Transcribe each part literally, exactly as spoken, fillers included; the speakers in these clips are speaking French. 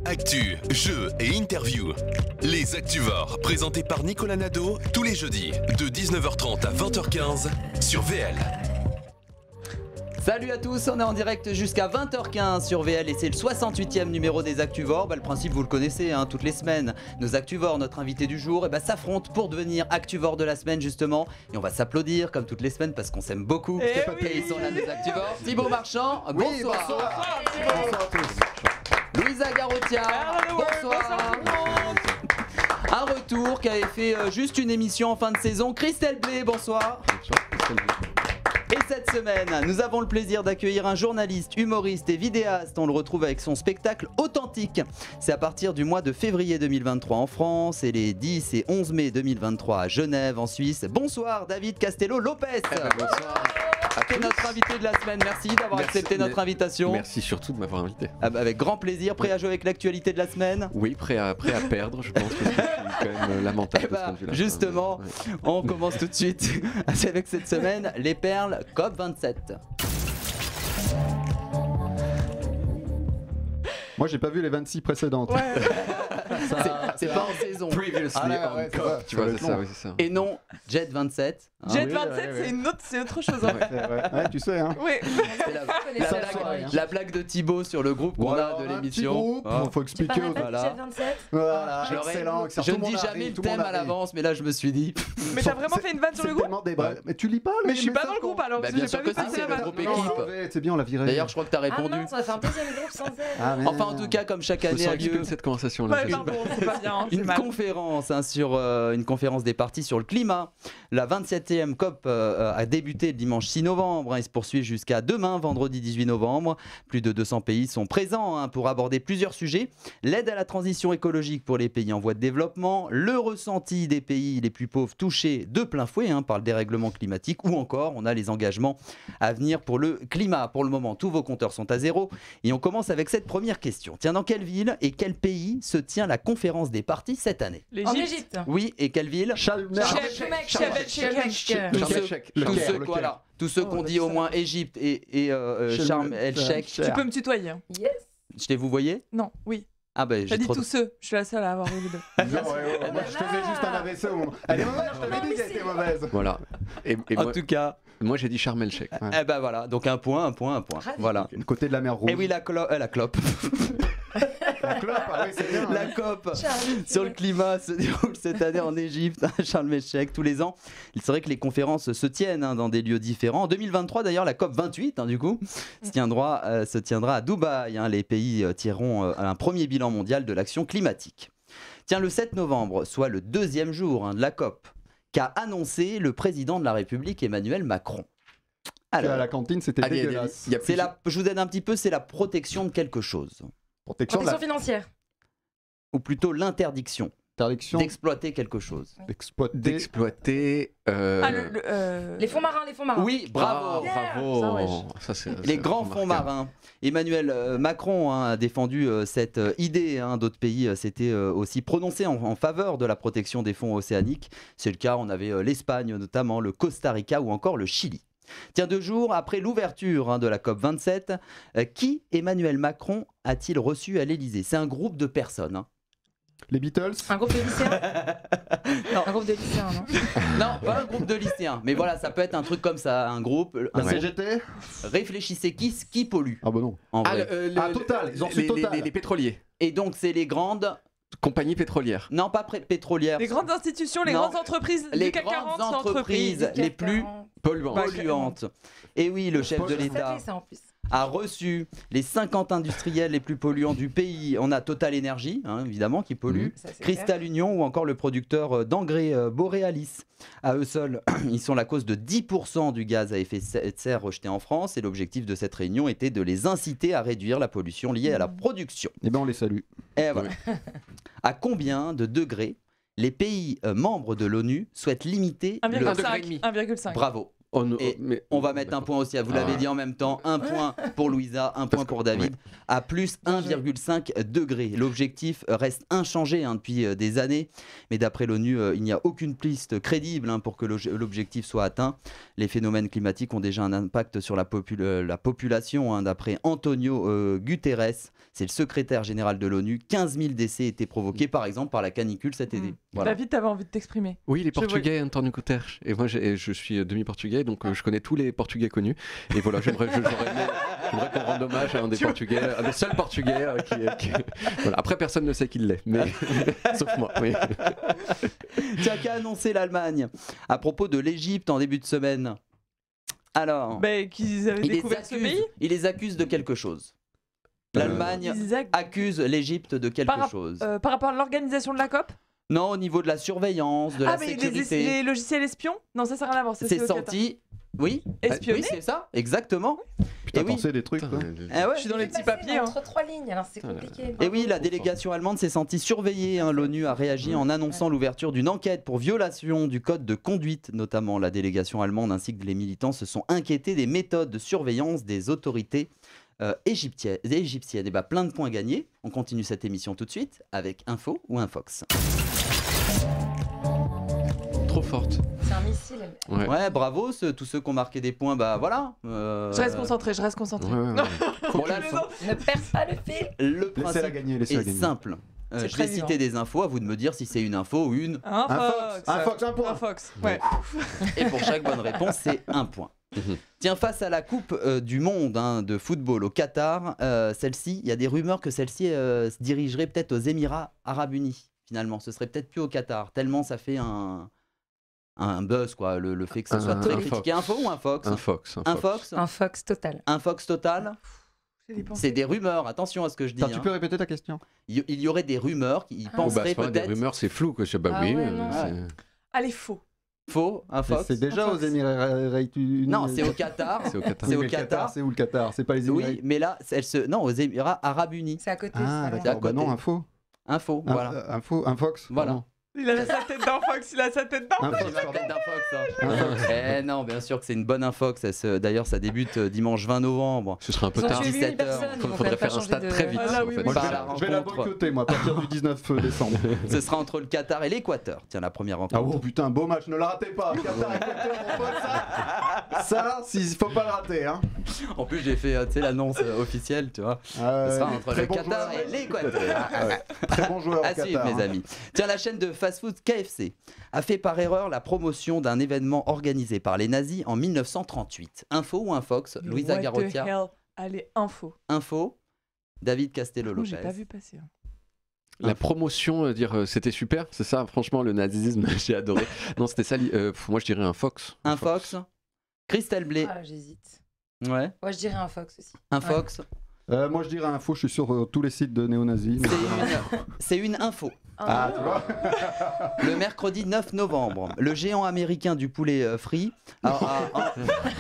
Actu, jeux et interviews. Les Actuvores, présentés par Nicolas Nadeau, tous les jeudis, de dix-neuf heures trente à vingt heures quinze, sur V L. Salut à tous, on est en direct jusqu'à vingt heures quinze sur V L et c'est le soixante-huitième numéro des Actuvores. Bah, le principe vous le connaissez, hein, toutes les semaines, nos Actuvores, notre invité du jour, et bah, s'affrontent pour devenir Actuvore de la semaine justement. Et on va s'applaudir comme toutes les semaines parce qu'on s'aime beaucoup. Et, et oui. ils sont là nos Actuvores. Thibaut Marchand, Oui, bonsoir. bonsoir. Bonsoir à tous. Louisa Garotia, bonsoir. Un retour qui avait fait euh, juste une émission en fin de saison, Christelle Blé, bonsoir. Et cette semaine, nous avons le plaisir d'accueillir un journaliste, humoriste et vidéaste. On le retrouve avec son spectacle Authentique. C'est à partir du mois de février deux mille vingt-trois en France et les dix et onze mai deux mille vingt-trois à Genève en Suisse. Bonsoir David Castello-Lopez. Eh ben, bonsoir. C'est notre invité de la semaine. Merci d'avoir Merci, accepté notre invitation. Merci surtout de m'avoir invité. Ah bah avec grand plaisir. Prêt à jouer avec l'actualité de la semaine? Oui, prêt à, prêt à perdre, je pense que c'est quand même lamentable. Eh bah, de ce point de vue-là. justement, Ouais. on commence tout de suite avec cette semaine, les perles COP vingt-sept. Moi j'ai pas vu les vingt-six précédentes. Ouais. C'est pas en saison. Previously Ah, là, on ouais, COP, ça va, tu ça vois, va c'est être ça, long. oui, c'est ça. Et non, Jet vingt-sept. hein. Jet oui, vingt-sept, ouais, ouais. c'est une autre, c'est autre chose. Hein. C'est vrai. Ouais, tu sais, hein. Oui. C'est la, connais la ça, blague, soirée, hein. la blague de Thibaut sur le groupe qu'on Voilà, a de on a un petit l'émission. groupe, Ah. faut expliquer aux Voilà. autres. vingt-sept. Voilà, Je l'aurais- excellent, excellent. Je Tout ne le dis monde jamais arrive, le tout thème monde à arrive. l'avance, mais là je me suis dit. Mais t'as vraiment fait une vanne sur C'est le groupe tellement des bras- Mais tu lis pas les Mais je suis pas messages dans le groupe qu'on- alors. Bah, parce bien que sûr j'ai que pas si, vu c'est passer le la groupe vanne. Non, équipe. arrête, c'est bien, on l'a viré. D'ailleurs, je crois que t'as Ah répondu. mince, on va faire un deuxième groupe sans elle. Ah, mais- Enfin, en tout cas, comme chaque Je me année sens a exclu lieu de cette conversation-là. Ouais, pardon, c'est pas bien. C'est une mal. conférence hein, sur euh, une conférence des partis sur le climat. La vingt-septième COP euh, a débuté le dimanche six novembre hein, et se poursuit jusqu'à demain, vendredi dix-huit novembre. Plus de deux cents pays sont présents hein, pour aborder plusieurs sujets. L'aide à la transition écologique pour les pays en voie de développement, le ressenti des pays les plus pauvres touchés de plein fouet hein, par le dérèglement climatique ou encore on a les engagements à venir pour le climat. Pour le moment, tous vos compteurs sont à zéro et on commence avec cette première question. Tiens, dans quelle ville et quel pays se tient la conférence des partis cette année? En L'Égypte. Égypte. Oui, et quelle ville? Charles Charles- Chef, Charles- chef, chef, chef. Tous Charles ceux, el-Sheikh. tous Le ceux- Caire, le voilà, Caire. tous ceux Oh, qu'on bah, dit au ça. moins Égypte et, et euh, euh, Chez Sharm le- el-Sheikh. Cher. Tu peux me tutoyer. Yes. Je t'ai vous voyez? Non, oui. Ah bah T'as j'ai dit trop. tous ceux. Je suis la seule à avoir eu les deux. Non, ouais, ouais, ouais, moi je faisais juste un A V C au moment. Elle est mauvaise, je t'avais dit qu'elle était mauvaise. Voilà. Et, et En moi, tout cas, moi j'ai dit Sharm el-Sheikh. eh ben voilà, donc un point, un point, un point. Ravi. Voilà. Côté de la mer Rouge. Et oui, la, clo- euh, la clope. La clope, ah oui, c'est bien. La hein. COP Charlie, sur le climat se déroule cette année en Égypte, à Sharm el-Sheikh, tous les ans. C'est vrai que les conférences se tiennent hein, dans des lieux différents. En deux mille vingt-trois, d'ailleurs, la COP vingt-huit, hein, du coup, se tiendra, euh, se tiendra à Dubaï. hein. Les pays euh, tireront euh, un premier bilan mondial de l'action climatique. Tiens, le sept novembre, soit le deuxième jour hein, de la COP, qu'a annoncé le président de la République, Emmanuel Macron. À Alors, la cantine, c'était Ah, il y a- dégueulasse. il y a c'est plusieurs- la, je vous aide un petit peu, c'est la protection de quelque chose. Protection de Protection la financière. Ou plutôt l'interdiction interdiction d'exploiter quelque chose. d'exploiter. d'exploiter. euh, Ah, le, le, euh, Les fonds marins, les fonds marins. Oui, bravo. Ah, Ça, bravo. ouais. Ça, c'est- Les c'est grands fonds remarquable. marins. Emmanuel euh, Macron hein, a défendu euh, cette euh, idée. hein. D'autres pays euh, s'étaient euh, aussi prononcés en, en faveur de la protection des fonds océaniques. C'est le cas, on avait euh, l'Espagne notamment, le Costa Rica ou encore le Chili. Tiens, deux jours après l'ouverture hein, de la COP vingt-sept, euh, qui Emmanuel Macron a-t-il reçu à l'Élysée? C'est un groupe de personnes. hein. Les Beatles. Un groupe de lycéens. Non. Un groupe de lycéens, non? Non, pas un groupe de lycéens. Mais voilà, ça peut être un truc comme ça, un groupe. Un La groupe. C G T. Réfléchissez qui, qui pollue Ah bah non. en Ah, vrai. le- euh, le- Ah, Total, ils ont reçu les, Total. les- les- les pétroliers. Et donc, c'est les grandes. Compagnie pétrolière. Non, pas pré- pétrolières. les grandes institutions, les Non. grandes entreprises Les du CAC grandes quarante, entreprises les CAC plus quarante. Polluant. Bah, polluantes. Et oui, le chef de Je savais l'État ça en plus. a reçu les cinquante industriels les plus polluants du pays. On a Total Energy, hein, évidemment, qui pollue, Ça, c'est Crystal Union ou encore le producteur euh, d'engrais euh, Borealis. À eux seuls, ils sont la cause de dix pour cent du gaz à effet de serre rejeté en France. Et l'objectif de cette réunion était de les inciter à réduire la pollution liée à la production. Eh ben on les salue. Et voilà. À combien de degrés les pays euh, membres de l'ONU souhaitent limiter le... degré et demi. un virgule cinq. Bravo. Oh, non, Et mais- On va mettre un point aussi, vous l'avez Ah. dit en même temps, un point pour Louisa, un point que- pour David, à plus un virgule cinq degrés. L'objectif reste inchangé hein, depuis euh, des années, mais d'après l'ONU, euh, il n'y a aucune piste crédible hein, pour que l'obje- l'objectif soit atteint. Les phénomènes climatiques ont déjà un impact sur la, popul- euh, la population. hein. D'après Antonio euh, Guterres, c'est le secrétaire général de l'ONU, quinze mille décès étaient provoqués par exemple par la canicule cet été. Mm. Voilà. David, t'avais envie de t'exprimer. Oui, les Je vois- Portugais, Antonio Guterres. Et moi, j'ai- je suis demi-portugais, donc euh, je connais tous les Portugais connus. Et voilà, j'aimerais je- j'aurais aimé- j'aimerais qu'on rende hommage à un des Portugais, un des seuls Portugais euh, qui, qui- Voilà. Après, personne ne sait qui l'est, mais sauf moi. Oui. Tiens, qu'a annoncé l'Allemagne à propos de l'Égypte en début de semaine? Alors, Bah, qu'ils avaient il les, découvert ce accuse, pays. il les accuse de quelque chose. L'Allemagne Ils ac- accuse l'Égypte de quelque Par rap- chose. euh, par rapport à l'organisation de la COP. Non, au niveau de la surveillance, de ah, la mais les, sécurité. les logiciels espions. Non, ça, ça n'a rien à voir. ça, C'est au Qatar. senti. Oui, Espionné. oui, c'est ça, exactement. Putain, Et oui. pensez des trucs, quoi. Ah ouais. Je suis dans les petits Passé papiers. hein. Entre trois lignes, alors c'est compliqué. Et oui, la délégation allemande s'est sentie surveillée. hein. L'ONU a réagi en annonçant l'ouverture d'une enquête pour violation du code de conduite. Notamment, la délégation allemande ainsi que les militants se sont inquiétés des méthodes de surveillance des autorités euh, égyptiennes. égyptiennes. Et bah, plein de points gagnés. On continue cette émission tout de suite avec Info ou Infox. Trop forte. C'est un missile. Ouais. Ouais, bravo, ceux- tous ceux qui ont marqué des points, bah voilà. euh, Je reste concentré, je reste concentré. Ouais, ouais, ouais. Bon, là, Ne perds pas le fil. le Laissez-la principe gagner, laissez-la est gagner. simple. Euh, C'est je vais très citer des infos, à vous de me dire si c'est une info ou une. Un Un Fox. Fox, un Fox, un point. Un Fox. Ouais. Et pour chaque bonne réponse, c'est un point. Mhm. Tiens, face à la Coupe euh, du Monde hein, de football au Qatar, euh, celle-ci, il y a des rumeurs que celle-ci euh, se dirigerait peut-être aux Émirats Arabes Unis. Finalement, ce serait peut-être plus au Qatar, tellement ça fait un, un buzz, quoi, le, le fait que ça soit Un- très un critiqué. Info ou un Fox Un Fox. Un Un Fox. Fox Un Fox total. Un Fox total. J'ai des pensées. C'est des rumeurs, attention à ce que je dis. Attends, tu hein. peux répéter ta question? Il y- il y aurait des rumeurs qui Ah. Oh, bah, penseraient c'est pas des peut-être rumeurs, c'est flou. Quoi. Je sais, bah Ah oui. ouais, euh, non. c'est- Allez, faux. faux, un Mais Fox. C'est déjà Un aux Fox. Émirats Arabes Unis. Non, c'est au Qatar. C'est au Qatar. c'est Oui, au mais le Qatar. C'est où le Qatar? C'est pas les Émirats. Oui, mais là, elle se... non, aux Émirats Arabes Unis. C'est à côté. Ah, ça, ouais. d'accord. Bah côté. non, un faux. Info, Un, voilà. un faux, un Fox. Voilà. pardon. Il a sa tête d'un Fox, il a sa tête d'un Un J'ai Fox, la pardon. tête d'un Fox, hein. Un Fox. Eh non, bien sûr que c'est une bonne infox. Elle se- D'ailleurs, ça débute euh, dimanche vingt novembre. Ce serait un peu Ils ont tard. tué huit mille dix-sept heures. personnes. ils vont Faudrait quand même pas faire un changer stade de- très vite. Ah là, en oui, fait. Moi, je Par vais, la je vais la rencontre. boycotter, moi, à partir du dix-neuf décembre. Ce sera entre le Qatar et l'Équateur. Tiens, la première Ah rencontre. oh putain, beau match, ne la ratez pas. Qatar, Équateur, mon pote, ça, ça, il faut pas le rater. Hein. En plus, j'ai fait euh, tu sais, l'annonce euh, officielle, tu vois. Euh, Ce sera entre très le bon Qatar joueur. et l'Équateur. Ah ouais, très bon joueur au À suivre, Qatar. mes hein. amis. Tiens, la chaîne de fast-food K F C a fait par erreur la promotion d'un événement organisé par les nazis en mille neuf cent trente-huit. Info ou Infox? Louisa What the Garotia. hell. Allez, info. Info. David Moi, Castello-Lopez. j'ai pas vu passer. hein. La promotion, euh, dire euh, c'était super, c'est ça. Franchement, le nazisme, j'ai adoré. Non, c'était ça. li- euh, pff, moi, je dirais un Fox. Un Fox. Christelle Blé. Ah, j'hésite. Ouais. Ouais, je dirais un Fox aussi. Un Ouais. Fox. Euh, moi, je dirais un faux, je suis sur euh, tous les sites de néo-nazis. mais- C'est une, c'est une info. Ah, tu vois. Le mercredi neuf novembre, le géant américain du poulet euh, frit a, a- a-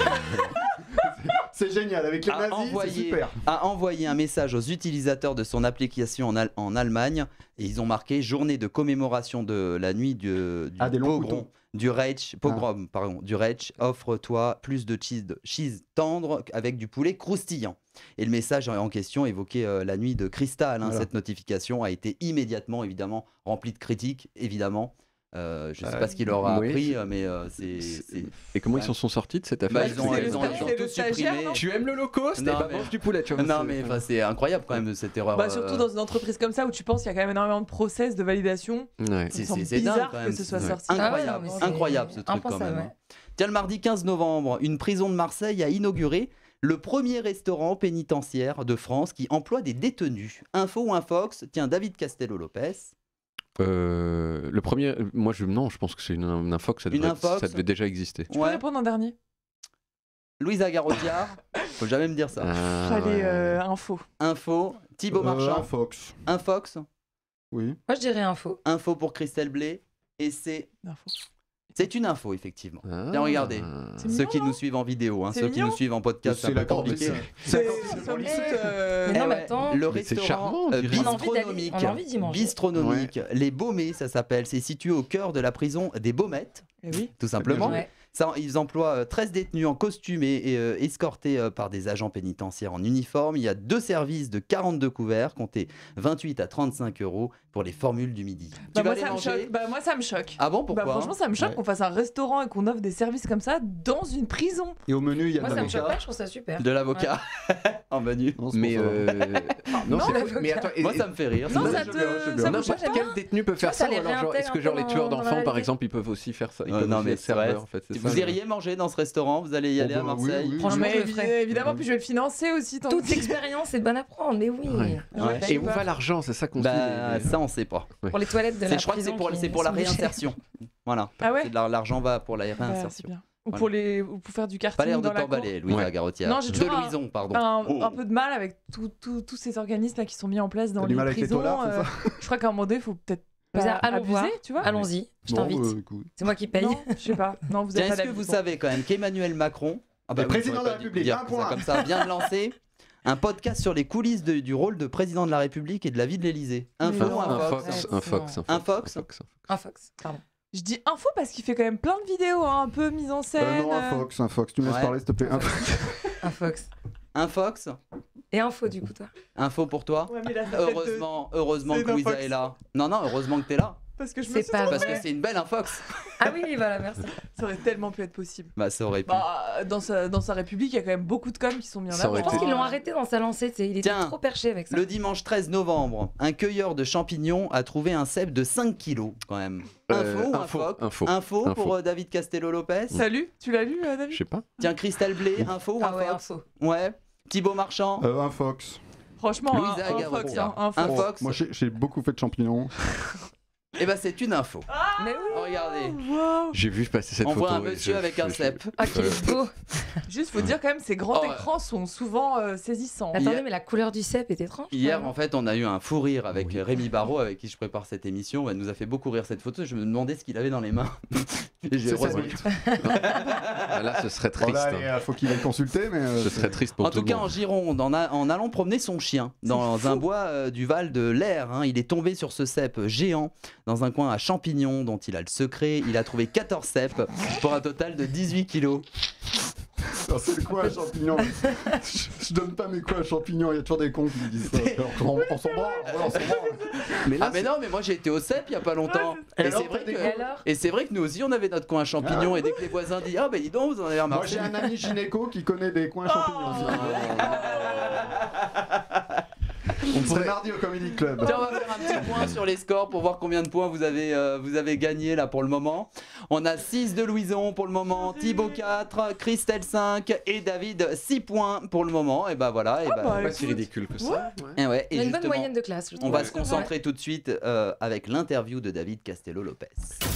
C'est génial, avec les a nazis, c'est envoyé, super. a envoyé un message aux utilisateurs de son application en, Al- en Allemagne et ils ont marqué journée de commémoration de la nuit du, du Ah, des longs pogrom, couteaux. du Reich, pogrom, pardon, du Reich, offre-toi plus de cheese, de cheese tendre avec du poulet croustillant. Et le message en question évoquait euh, la nuit de cristal. hein. Voilà. Cette notification a été immédiatement, évidemment, remplie de critiques, évidemment. Euh, je ne sais Euh, pas ce qu'il leur a oui, appris, c'est- euh, mais euh, c'est... c'est- Et comment Ouais. ils s'en sont sortis de cette Bah, affaire ils ont, C'est ils le ont, sta- ils ont c'est tout le stagiaire, supprimé. non Tu aimes l'Holocauste? Non, Eh ben, mais- mange du poulet, tu vois. Non c'est- mais enfin, c'est incroyable quand même cette erreur. Bah, euh, surtout dans une entreprise comme ça où tu penses qu'il y a quand même énormément de process, de validation. Ouais. C'est- Ça me semble c'est- c'est dingue, bizarre quand que même. ce soit Ouais. sorti. Incroyable, Ah ouais, non, mais c'est incroyable ce truc quand impensable, même. ouais. hein. Tiens, le mardi quinze novembre, une prison de Marseille a inauguré le premier restaurant pénitentiaire de France qui emploie des détenus. Info ou Infox? Tiens, David Castello-Lopez. Euh, le premier, moi je non, je pense que c'est une, une infox, ça Une devait, infox. ça devait déjà exister. Tu peux répondre en dernier? Louisa Garotiard. Faut jamais me dire ça. Ah, Allez, ouais. euh, info. Info. Thibaut Euh, Marchand. un Fox. Infox. Oui. Moi, je dirais un faux. Info pour Christelle Blé. Et c'est Info. c'est une info effectivement. Ah. Tiens, regardez. C'est Ceux mignon, qui non nous suivent en vidéo, hein, C'est ceux qui mignon. nous suivent en podcast, c'est C'est un la peu corde. compliqué. C'est la C'est- corde de somme police. toute, euh, Mais non, Eh mais ouais, attends. le Mais c'est restaurant charmant, on euh, dirait. On a envie d'aller- bistronomique, on a envie d'y manger. bistronomique, les Baumets, ça s'appelle, c'est situé au cœur de la prison des Baumettes, Eh oui. tout simplement. Ouais. Ça, ils emploient euh, treize détenus en costume et, et, euh, escortés euh, par des agents pénitentiaires en uniforme. Il y a deux services de quarante-deux couverts, comptez vingt-huit à trente-cinq euros pour les formules du midi. Bah tu vas moi, aller ça me manger choque. Bah, moi, ça me choque. Ah bon, pourquoi Bah, franchement, ça me choque Ouais. qu'on fasse un restaurant et qu'on offre des services comme ça dans une prison. Et au menu, il y a Moi, de ça me choque l'avocat. pas, je trouve ça super. De l'avocat en menu. Non, c'est Mais, pour ça. euh, non, Non, c'est- l'avocat. mais attends, et- Moi, ça me fait rire. Non, Ouais, ça je te. bien, je bien. Ça me Non, choque j'aime pas. quel détenu peut faire Ça ça les ou alors, genre, réintègre est-ce un que peu genre les dans- tueurs dans la d'enfants par réalité. exemple ils peuvent aussi faire ça, ils Euh, peuvent non, aussi mais être c'est vrai. serveurs en fait, c'est Vous ça, iriez manger dans ce restaurant? Vous allez y Oh, aller à bah, oui, Marseille? oui. Franchement, Mais je le évi- ferais. évidemment, puis je vais le financer aussi. tant Toute que- expérience est bonne à prendre, mais oui. Ouais. Ouais. Et où va l'argent, c'est ça qu'on se Bah, dit les- ça, on sait pas. Pour les toilettes de C'est- la Je crois que c'est prison pour, qui c'est pour la sont bouchées. réinsertion. Voilà. Ah ouais C'est de la- L'argent va pour la Bah, c'est réinsertion. bien. Ou Voilà. pour, les... ou pour faire du Pas karting l'air de dans la cour. t'emballer, Louisa Ouais. Garotière. Non, j'ai de toujours un- Louison, pardon. Un, Oh. un peu de mal avec tout- tout- tous ces organismes là qui sont mis en place dans T'as les du mal avec les prisons. taulards, c'est euh, ça je crois qu'à un moment donné, il faut peut-être Vous pas allez- allons abuser, voir. tu vois. Allons-y, je Bon, t'invite. euh, écoute. C'est moi qui paye. Non, je sais pas. Non, vous Tiens, êtes pas est-ce que d'avis. vous Bon. savez quand même qu'Emmanuel Macron, ah bah Le oui, président j'aurais de la pas dû République, dire un ça point. comme ça, vient de lancer un podcast sur les coulisses de- du rôle de président de la République et de la vie de l'Élysée. Info, Mais non. un Un Fox. Fox, Ouais, un Fox, c'est Un Fox. Un Fox, pardon. Je dis info parce qu'il fait quand même plein de vidéos hein, un peu mises en scène. Euh, non, un euh. Fox, un Fox. Tu me laisses Ouais. parler, s'il te plaît. Un Fox. Un Fox. Un Fox. Et info, du coup, toi. Info pour toi. Ouais, mais la tête de- Heureusement, heureusement C'est que un Louisa Fox. est là. Non, non, heureusement que t'es là. Parce que je me C'est suis pas dit, Parce vrai. que c'est une belle Infox. Ah oui, voilà, merci. ça aurait tellement pu être possible. Bah, ça aurait pu. Bah, dans sa, dans sa république, il y a quand même beaucoup de coms qui sont mis en Ça avant. aurait Je pense été- qu'ils l'ont arrêté dans sa lancée, tu sais, il était Tiens, trop perché avec ça. Le dimanche treize novembre, un cueilleur de champignons a trouvé un cep de cinq kilos quand même. Info Euh, ou un info, Fox info. Info Info. pour euh, David Castello-Lopez. Salut, tu l'as lu, euh, Je David sais pas. Tiens, Christelle Blé, info ou Ah un ouais, Fox info. Ouais. Thibaut Marchand, Euh, un Fox. Franchement, Louisa un, un Garotière. Fox, hein, un Fox. Un Fox. Moi, j'ai j'ai beaucoup fait de champignons. Eh ben c'est une info. Mais oui. Regardez. Wow. J'ai vu passer cette On photo. voit un et monsieur je- avec je- un je- cep. Ah, qu'il est beau. Juste, faut dire quand même, ces grands Oh, ouais. écrans sont souvent euh, saisissants. Hier- Attendez, mais la couleur du cep est étrange. quand Hier, même. en fait, on a eu un fou rire avec Oui. Rémi Barraud, avec qui je prépare cette émission. Elle nous a fait beaucoup rire cette photo. Je me demandais ce qu'il avait dans les mains. Et j'ai C'est ça, retenu. Ah, là, ce serait Bon, triste. là, hein. allez, euh, faut qu'il aille consulter, mais. euh, Ce c'est- serait triste pour En tout le cas, monde. en Gironde, en, a- en allant promener son chien dans un bois euh, du Val de l'Air, hein, il est tombé sur ce cep géant dans un coin à champignons dont il a le secret. Il a trouvé quatorze cèpes pour un total de dix-huit kilos. Non, c'est le coin à champignons. je, je donne pas mes coins à champignons, il y a toujours des cons qui me disent ça. Alors, on on s'en branle, ouais, on s'en branle. Mais là, Ah mais non, mais moi j'ai été au cep il y a pas longtemps. Et Et alors, c'est vrai t'as des que... Et alors Et c'est vrai que nous aussi on avait notre coin à champignons et dès que les voisins disent ah ben dis donc vous en avez Moi, remarqué. j'ai un ami gynéco qui connaît des coins à champignons. On C'est pourrait- mardi au Comedy Club. Tiens, on va faire un petit point sur les scores pour voir combien de points vous avez, euh, vous avez gagné là pour le moment. On a six de Louison pour le moment, Thibaut quatre, Christelle cinq et David six points pour le moment. Et bah voilà. Et bah, bah, pas si ridicule que ça. ouais. et ouais, et Il a une bonne justement, moyenne de classe, je on trouve. va se concentrer tout de suite euh, avec l'interview de David Castello-Lopez.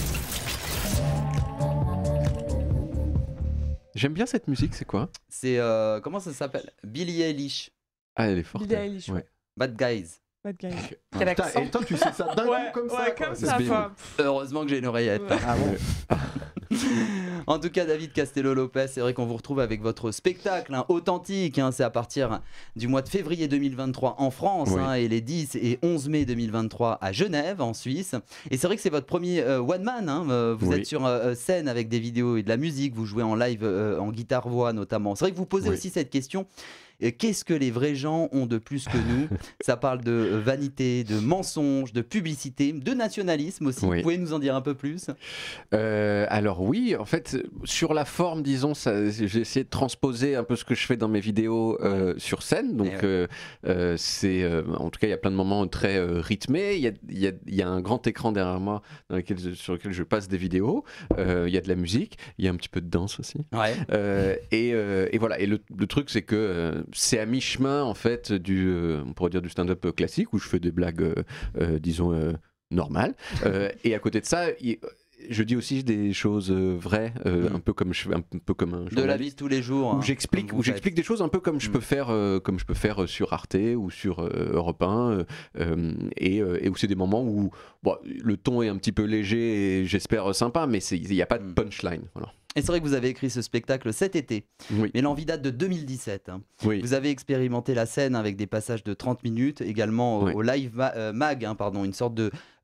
J'aime bien cette musique, c'est quoi? C'est euh, comment ça s'appelle? Billie Eilish, Ah, elle est forte. Billie Eilish, Ouais. Bad Guys. Bad guy. Quel Putain, accent. et toi, tu sais ça d'un Ouais, coup comme ça. ouais, quoi. comme C'est ça. bien. enfin, Heureusement que j'ai une oreillette. Ouais. Ah bon. En tout cas, David Castello-Lopez, c'est vrai qu'on vous retrouve avec votre spectacle hein, authentique. hein, c'est à partir du mois de février deux mille vingt-trois en France Oui. hein, et les dix et onze mai deux mille vingt-trois à Genève, en Suisse. Et c'est vrai que c'est votre premier euh, one man. hein, euh, vous Oui. êtes sur euh, scène avec des vidéos et de la musique. Vous jouez en live euh, en guitare-voix notamment. C'est vrai que vous posez Oui. aussi cette question. Euh, Qu'est-ce que les vrais gens ont de plus que nous? Ça parle de euh, vanité, de mensonges, de publicité, de nationalisme aussi. Oui. Vous pouvez nous en dire un peu plus? Euh, alors oui, en fait, sur la forme, disons, ça- j'ai essayé de transposer un peu ce que je fais dans mes vidéos euh, sur scène. Donc, Et ouais. euh, euh, c'est, euh, en tout cas, il y a plein de moments très euh, rythmés. Il y a, il y a- il y a un grand écran derrière moi dans lequel je- sur lequel je passe des vidéos. Euh, il y a de la musique, il y a un petit peu de danse aussi. Ouais. Euh, et, euh, et voilà. Et le, le truc, c'est que euh, c'est à mi-chemin, en fait, du, euh, on pourrait dire du stand-up classique où je fais des blagues, euh, euh, disons, euh, normales. Euh, et à côté de ça, il- je dis aussi des choses euh, vraies, euh, Mm. un peu comme je, un peu comme un De la journaliste. vie de tous les jours. hein, Où j'explique, comme où vous j'explique des choses un peu comme je Mm. peux faire, euh, comme je peux faire euh, sur Arte ou sur euh, Europe un, euh, euh, et, euh, et où c'est des moments où bon, le ton est un petit peu léger et j'espère euh, sympa, mais c'est- il n'y a pas de Mm. punchline. Voilà. Et c'est vrai que vous avez écrit ce spectacle cet été, Oui. mais l'envie date de deux mille dix-sept. hein. Oui. Vous avez expérimenté la scène avec des passages de trente minutes, également au, Oui. au live ma- euh, mag, hein, pardon, une sorte de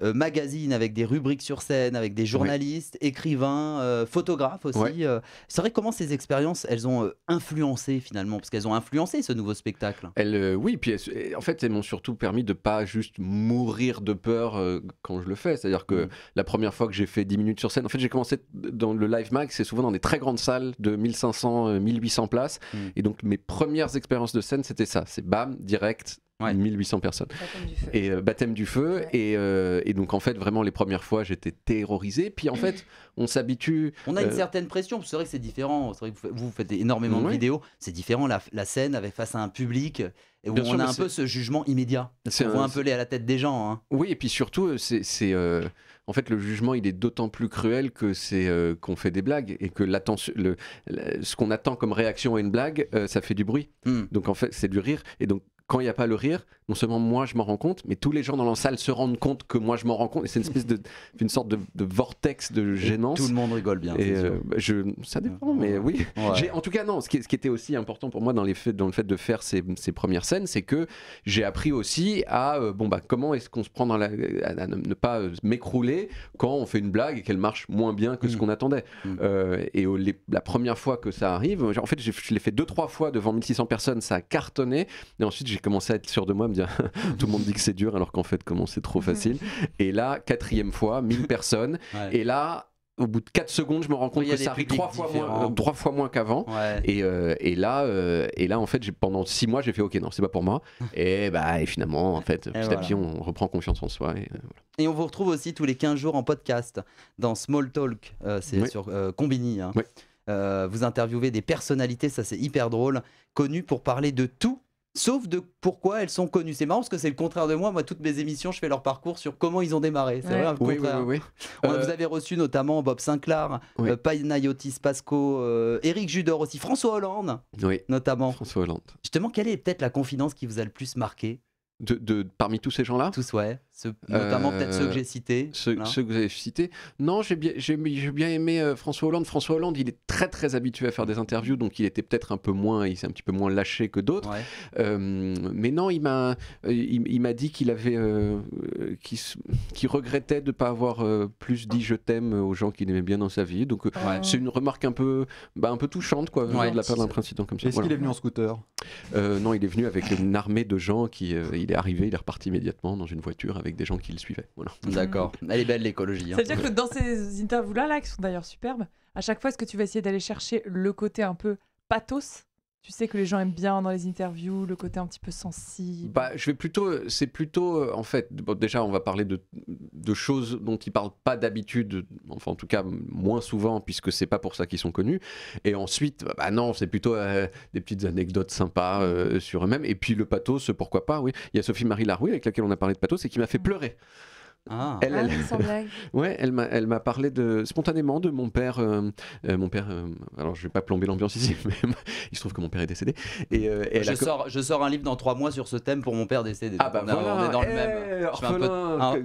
euh, magazine avec des rubriques sur scène, avec des journalistes, oui. écrivains, euh, photographes aussi. Ouais. Euh, c'est vrai, comment ces expériences, elles ont euh, influencé finalement, parce qu'elles ont influencé ce nouveau spectacle. Elles, euh, oui, puis elles, en fait, elles m'ont surtout permis de pas juste mourir de peur euh, quand je le fais. C'est-à-dire que mmh. la première fois que j'ai fait dix minutes sur scène, en fait, j'ai commencé dans le live mag, c'est souvent dans des très grandes salles de mille cinq cents, mille huit cents places. Mmh. Et donc, mes premières expériences de scène, c'était ça. C'est bam, direct. Ouais. mille huit cents personnes. Baptême du feu. Et euh, baptême du feu. Ouais. Et, euh, et donc, en fait, vraiment, les premières fois, j'étais terrorisé. Puis, en fait, on s'habitue. On a une euh... certaine pression. C'est vrai que c'est différent. C'est vrai que vous, vous faites énormément ouais. de vidéos. C'est différent, la, la scène avec, face à un public. Et où Bien on sûr, a un peu ce jugement immédiat. On voit un peu à la tête des gens. Hein. Oui, et puis surtout, c'est. c'est euh... En fait, le jugement, il est d'autant plus cruel que c'est euh, qu'on fait des blagues et que l'attention, le, le, ce qu'on attend comme réaction à une blague, euh, ça fait du bruit. Mm. Donc, en fait, c'est du rire. Et donc, quand il n'y a pas le rire, non seulement moi je m'en rends compte, mais tous les gens dans la salle se rendent compte que moi je m'en rends compte. Et c'est une espèce de, une sorte de, de vortex de gênance. Et tout le monde rigole bien. Et euh, je, ça dépend, mais oui. Ouais. En tout cas, non. Ce qui, ce qui était aussi important pour moi dans, les faits, dans le fait de faire ces, ces premières scènes, c'est que j'ai appris aussi à euh, bon bah comment est-ce qu'on se prend dans la, à ne pas euh, m'écrouler quand on fait une blague et qu'elle marche moins bien que mmh. ce qu'on attendait. Mmh. Euh, et euh, les, la première fois que ça arrive, en fait, je l'ai fait deux trois fois devant mille six cents personnes, ça a cartonné. Et ensuite, j'ai commencé à être sûr de moi, à me dire tout le monde dit que c'est dur alors qu'en fait comment c'est trop facile. Et là, quatrième fois, mille personnes. Ouais. Et là, au bout de quatre secondes, je me rends compte que ça arrive trois fois, moins, euh, trois fois moins qu'avant. Ouais. Et, euh, et, là, euh, et là, en fait, pendant six mois, j'ai fait ok, non, c'est pas pour moi. Et, bah, et finalement, en fait, et petit voilà. à petit, on reprend confiance en soi. Et, euh, voilà. Et on vous retrouve aussi tous les quinze jours en podcast dans Small Talk, euh, c'est oui. sur euh, Combini. Hein. Oui. Euh, vous interviewez des personnalités, ça c'est hyper drôle, connues pour parler de tout. Sauf de pourquoi elles sont connues. C'est marrant parce que c'est le contraire de moi. Moi, toutes mes émissions, je fais leur parcours sur comment ils ont démarré. C'est ouais. vrai, le oui, contraire. Oui, oui, oui. On, euh... Vous avez reçu notamment Bob Sinclair, oui. euh, Panayotis Pasco, euh, Éric Judor aussi, François Hollande, oui. notamment. François Hollande. Justement, quelle est peut-être la confidence qui vous a le plus marqué ? De, de, parmi tous ces gens-là ? Tous, ouais. Ceux, notamment euh, peut-être ceux que j'ai cités. Ceux, ceux que vous avez cités. Non, j'ai bien, j'ai, j'ai bien aimé euh, François Hollande. François Hollande, il est très très habitué à faire des interviews, donc il était peut-être un peu moins, il s'est un petit peu moins lâché que d'autres. Ouais. Euh, mais non, il m'a, il, il m'a dit qu'il avait, euh, qu'il, qu'il regrettait de ne pas avoir euh, plus dit je t'aime aux gens qu'il aimait bien dans sa vie. Donc ouais. c'est une remarque un peu, bah, un peu touchante, quoi, ouais. de la part d'un président comme ça. Est-ce voilà. qu'il est venu en scooter ? euh, Non, il est venu avec une armée de gens qui, euh, il est arrivé, il est reparti immédiatement dans une voiture avec des gens qui le suivaient. Voilà. D'accord. Elle est belle l'écologie. Hein. Ça veut dire que dans ces interviews-là, là, qui sont d'ailleurs superbes, à chaque fois, est-ce que tu vas essayer d'aller chercher le côté un peu pathos ? Tu sais que les gens aiment bien dans les interviews, le côté un petit peu sensible. Bah, je vais plutôt, c'est plutôt, en fait, bon, déjà, on va parler de, de choses dont ils parlent pas d'habitude, enfin, en tout cas, moins souvent, puisque c'est pas pour ça qu'ils sont connus. Et ensuite, bah non, c'est plutôt euh, des petites anecdotes sympas euh, sur eux-mêmes. Et puis le pathos, pourquoi pas, oui. Il y a Sophie-Marie Larouille, avec laquelle on a parlé de pathos, et qui m'a fait pleurer. Ah, elle, elle, ah, sans blague. Ouais, elle m'a, elle m'a parlé de, spontanément de mon père. Euh, euh, mon père, euh, alors je vais pas plomber l'ambiance ici, mais il se trouve que mon père est décédé. Et, euh, et je, a... sors, je sors un livre dans trois mois sur ce thème pour mon père décédé. Ah bah on, voilà, on est dans hey, le même. Orphelin.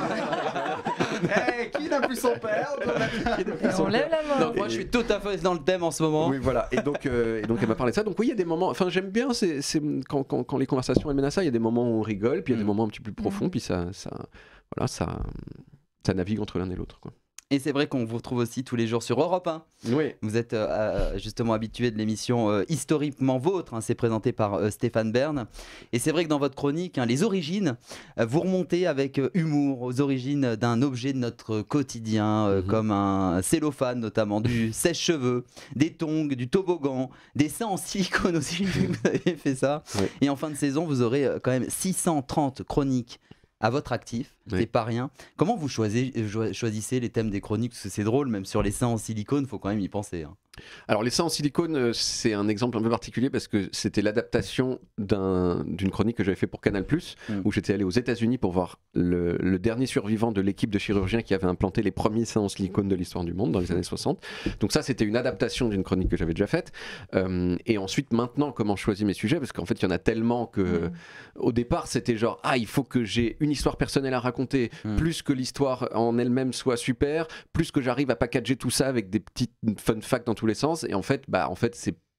Hey, qui n'a plus son père ? On lève la main. Donc moi, je suis tout à fait dans le thème en ce moment. Oui, voilà. Et donc, euh, et donc elle m'a parlé de ça. Donc oui, il y a des moments. Enfin, j'aime bien. C'est, c'est quand, quand, quand les conversations elles mènent à ça, il y a des moments où on rigole, puis il y a des mm. moments un petit peu plus profonds, mm. puis ça, ça, voilà, ça. Ça navigue entre l'un et l'autre, quoi. Et c'est vrai qu'on vous retrouve aussi tous les jours sur Europe un. Oui. Vous êtes euh, justement habitué de l'émission euh, Historiquement Vôtre. Hein, c'est présenté par euh, Stéphane Bern. Et c'est vrai que dans votre chronique, hein, les origines, euh, vous remontez avec euh, humour aux origines d'un objet de notre quotidien, euh, mm-hmm. comme un cellophane notamment, du sèche-cheveux, des tongs, du toboggan, des seins en silicone aussi. Vous avez fait ça. Oui. Et en fin de saison, vous aurez euh, quand même six cent trente chroniques à votre actif, oui. c'est pas rien. Comment vous choisissez, choisissez les thèmes des chroniques ? Parce que c'est drôle, même sur les seins en silicone, il faut quand même y penser. Hein. Alors les seins en silicone, c'est un exemple un peu particulier parce que c'était l'adaptation d'un, d'une chronique que j'avais fait pour Canal+, mm. où j'étais allé aux États-Unis pour voir le, le dernier survivant de l'équipe de chirurgiens qui avait implanté les premiers seins en silicone de l'histoire du monde dans les années soixante. Donc ça, c'était une adaptation d'une chronique que j'avais déjà faite. Euh, et ensuite, maintenant, comment je choisis mes sujets ? Parce qu'en fait, il y en a tellement que... Mm. Au départ, c'était genre, ah, il faut que j'ai une histoire personnelle à raconter, mm. plus que l'histoire en elle-même soit super, plus que j'arrive à packager tout ça avec des petites fun facts dans tous les sens. Et en fait, bah, en fait c'est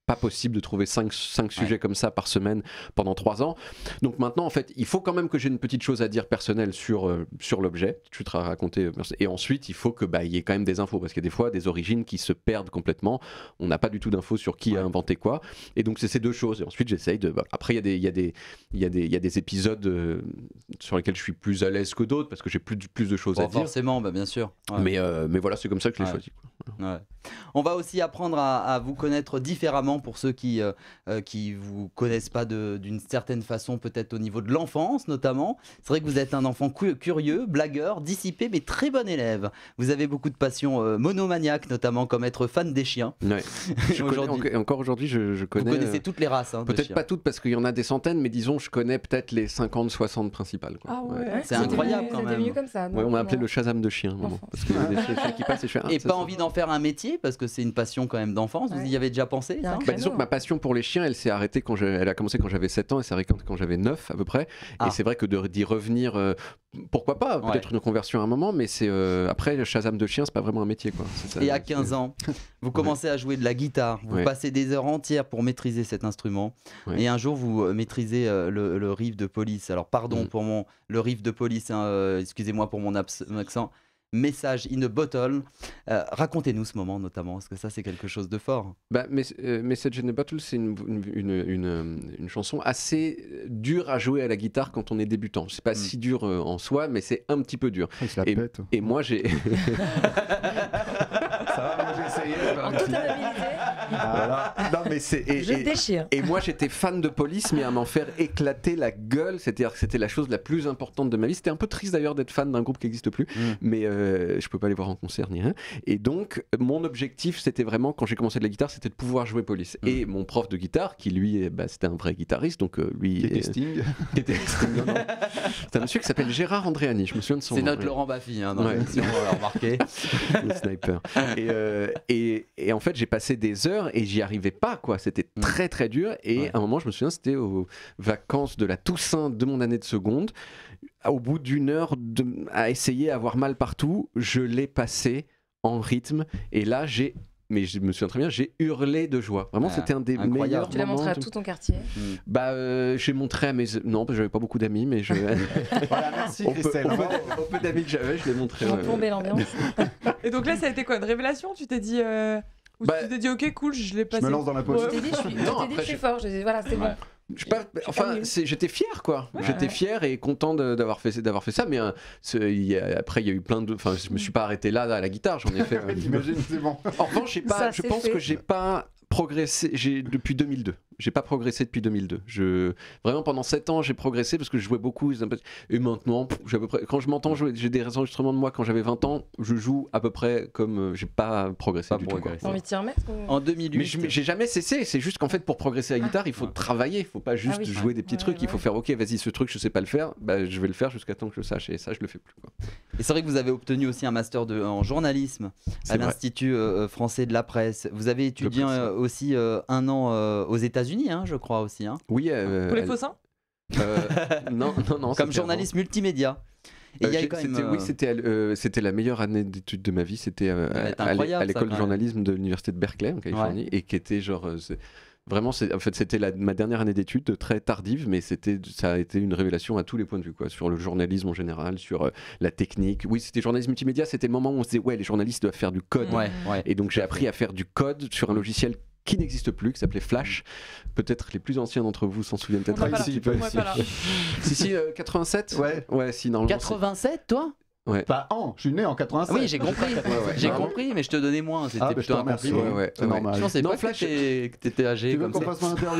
pas possible de trouver cinq sujets Ouais. comme ça par semaine pendant trois ans. Donc maintenant, en fait, il faut quand même que j'ai une petite chose à dire personnelle sur, euh, sur l'objet. Je vais te raconter. Et ensuite, il faut qu'il bah, y ait quand même des infos, parce qu'il y a des fois des origines qui se perdent complètement. On n'a pas du tout d'infos sur qui Ouais. a inventé quoi. Et donc, c'est ces deux choses. Et ensuite, j'essaye de. Bah, après, il y, a des- il y, a des- il y, a des- il y a des épisodes euh, sur lesquels je suis plus à l'aise que d'autres, parce que j'ai plus, plus de choses Bon, à dire. forcément, bah, bien sûr. Ouais. Mais, euh, mais voilà, c'est comme ça que je l'ai Ouais. choisi. quoi. Ouais. On va aussi apprendre à, à vous connaître différemment pour ceux qui euh, euh, qui vous connaissent pas de- d'une certaine façon, peut-être au niveau de l'enfance notamment. C'est vrai que vous êtes un enfant cu- curieux, blagueur, dissipé, mais très bon élève. Vous avez beaucoup de passions euh, monomaniaques, notamment comme être fan des chiens. Ouais. Je connais- Aujourd'hui. enco- encore aujourd'hui, je, je Vous connais. connaissez euh, toutes les races hein, de Peut-être chiens. pas toutes parce qu'il y en a des centaines, mais disons, je connais peut-être les cinquante soixante principales. Quoi. Ah ouais. Ouais, C'est c'était incroyable, mieux- quand C'était même. mieux comme ça. Ouais, on m'a appelé le Shazam de chien, vraiment, Enfance. parce qu'il y a des chiens qui passent et je fais. Ah, Et ça, pas ça. envie d'en faire un métier parce que c'est une passion quand même d'enfance. Vous Ouais. y avez déjà pensé Il y a ça un Bah, créneau, disons que ma hein. passion pour les chiens, elle s'est arrêtée quand j'ai- elle a commencé quand j'avais sept ans et s'est arrêtée quand, quand j'avais neuf à peu près. Ah. Et c'est vrai que de- d'y revenir, euh, pourquoi pas, Ouais. peut-être une conversion à un moment, mais c'est euh, après le Shazam de chien, c'est pas vraiment un métier quoi. C'est ça, Et à c'est- quinze ans, vous commencez à jouer de la guitare. Vous Ouais. passez des heures entières pour maîtriser cet instrument. Ouais. Et un jour, vous euh, maîtrisez euh, le, le riff de police. Alors, pardon Mm. pour mon, le riff de police, hein, euh, excusez-moi pour mon, abs- mon accent. Message in a bottle. Euh, Racontez-nous ce moment notamment, parce que ça, c'est quelque chose de fort. Bah, Mes- euh, Message in a Bottle, c'est une, une, une, une, euh, une chanson assez dure à jouer à la guitare quand on est débutant. C'est pas Mm. si dur euh, en soi, mais c'est un petit peu dur. Il se la Et- pète. Et moi, j'ai. Ça va, moi j'ai essayé. En toute amabilité, Voilà. non, mais c'est. et- je et- déchire. Et moi, j'étais fan de Police, mais à m'en faire éclater la gueule, c'est-à-dire que c'était la chose la plus importante de ma vie. C'était un peu triste d'ailleurs d'être fan d'un groupe qui n'existe plus, Mm. mais euh, je peux pas aller voir en concert ni rien. Et donc, mon objectif, c'était vraiment, quand j'ai commencé de la guitare, c'était de pouvoir jouer Police. Mm. Et mon prof de guitare, qui lui, eh, bah, c'était un vrai guitariste, donc euh, lui. Qui était euh, Sting. qui était- non, non. C'est un monsieur qui s'appelle Gérard Andréani, je me souviens de son C'est nom. notre Ouais. Laurent Baffy hein, dans Ouais. l'émission, on l'a remarqué. Le sniper. Et, euh, et, et en fait, j'ai passé des heures et j'y arrivais pas, quoi. C'était Mm. très très dur. Et Ouais. à un moment, je me souviens, c'était aux vacances de la Toussaint de mon année de seconde. Au bout d'une heure de, à essayer, à avoir mal partout, je l'ai passé en rythme. Et là, j'ai. Mais je me souviens très bien, j'ai hurlé de joie. Vraiment, Ouais, c'était un des incroyable. meilleurs Tu l'as moments. montré à de- tout ton quartier. Mm. Bah, euh, j'ai montré à mes. Non, parce que j'avais pas beaucoup d'amis, mais je. Voilà, merci Au peu, Christelle. au peu- au peu d'amis que j'avais, je l'ai montré. Ils ont ouais. plombé l'ambiance. Et donc là, ça a été quoi? Une révélation? Tu t'es dit. euh, Ou Bah, tu t'es dit, ok, cool, je l'ai Je passé. me lance dans la Je poche. t'ai dit, je suis, je Non, t'ai dit, après, je suis je- fort. Je dis, voilà, c'est bon. Je sais pas, suis pas enfin, nulle. c'est- j'étais fier, quoi. Ouais. J'étais fier et content de- d'avoir fait, d'avoir fait ça, mais euh, c'est- il y a- après, il y a eu plein de. Enfin, je me suis pas arrêté là à la guitare, j'en ai fait. euh, T'imagines, c'est bon. En revanche, j'ai pas, Ça, je c'est pense fait. que j'ai pas progressé j'ai, depuis deux mille deux. J'ai pas progressé depuis deux mille deux. Je, vraiment, pendant sept ans, j'ai progressé parce que je jouais beaucoup. Et maintenant, pff, j'ai à peu près, quand je m'entends jouer, j'ai des enregistrements de moi quand j'avais vingt ans, je joue à peu près comme. euh, J'ai pas progressé Pas du tout. Quoi. progressé. T'as envie de t'y remettre ou- En deux mille huit, Mais je- j'ai jamais cessé. C'est juste qu'en fait, pour progresser à la guitare, il faut travailler. Il faut pas juste Ah oui. jouer des petits Ouais, trucs. Il faut ouais. faire, ok, vas-y, ce truc, je sais pas le faire. Bah, je vais le faire jusqu'à temps que je le sache. Et ça, je le fais plus. Quoi. Et c'est vrai que vous avez obtenu aussi un master de, en journalisme C'est à vrai. l'Institut euh, français de la presse. Vous avez étudié presse, euh, aussi euh, un an euh, aux États-Unis, hein, je crois aussi. Hein, Oui. euh, Pour les elle- faux seins? euh, non, non, non. comme c'était journaliste multimédia. Et avant. il y a Euh, j'ai- quand même. c'était- euh, Oui, c'était euh, c'était la meilleure année d'études de ma vie. C'était euh, Ça va être à, à l'é- incroyable, à ça, l'école quand de journalisme de l'université de Berkeley en Californie et qui était genre. euh, c'est- Vraiment, c'est- en fait, c'était la- ma dernière année d'études, très tardive, mais c'était, ça a été une révélation à tous les points de vue, quoi, sur le journalisme en général, sur euh, la technique. Oui, c'était journalisme multimédia, c'était le moment où on se disait, ouais, les journalistes doivent faire du code. Ouais, ouais. Et donc, j'ai appris à faire du code sur un logiciel qui n'existe plus, qui s'appelait Flash. Peut-être les plus anciens d'entre vous s'en souviennent peut-être On un n'est pas là. petit peu. On n'est pas là. Si, si, euh, quatre-vingt-sept Ouais. Ouais, si, normalement. c'est- quatre-vingt-sept, toi Pas an, je suis né en quatre-vingt-sept. Oui, j'ai compris. J'ai Bravo. compris, mais je te donnais moins. C'était Ah, bah, je te plutôt un remercie. compliment. Ouais, ouais, C'est ouais. normal. Je pensais Non, pas Flash- que t'étais- que t'étais âgé Tu veux comme qu'on ça. fasse mon interview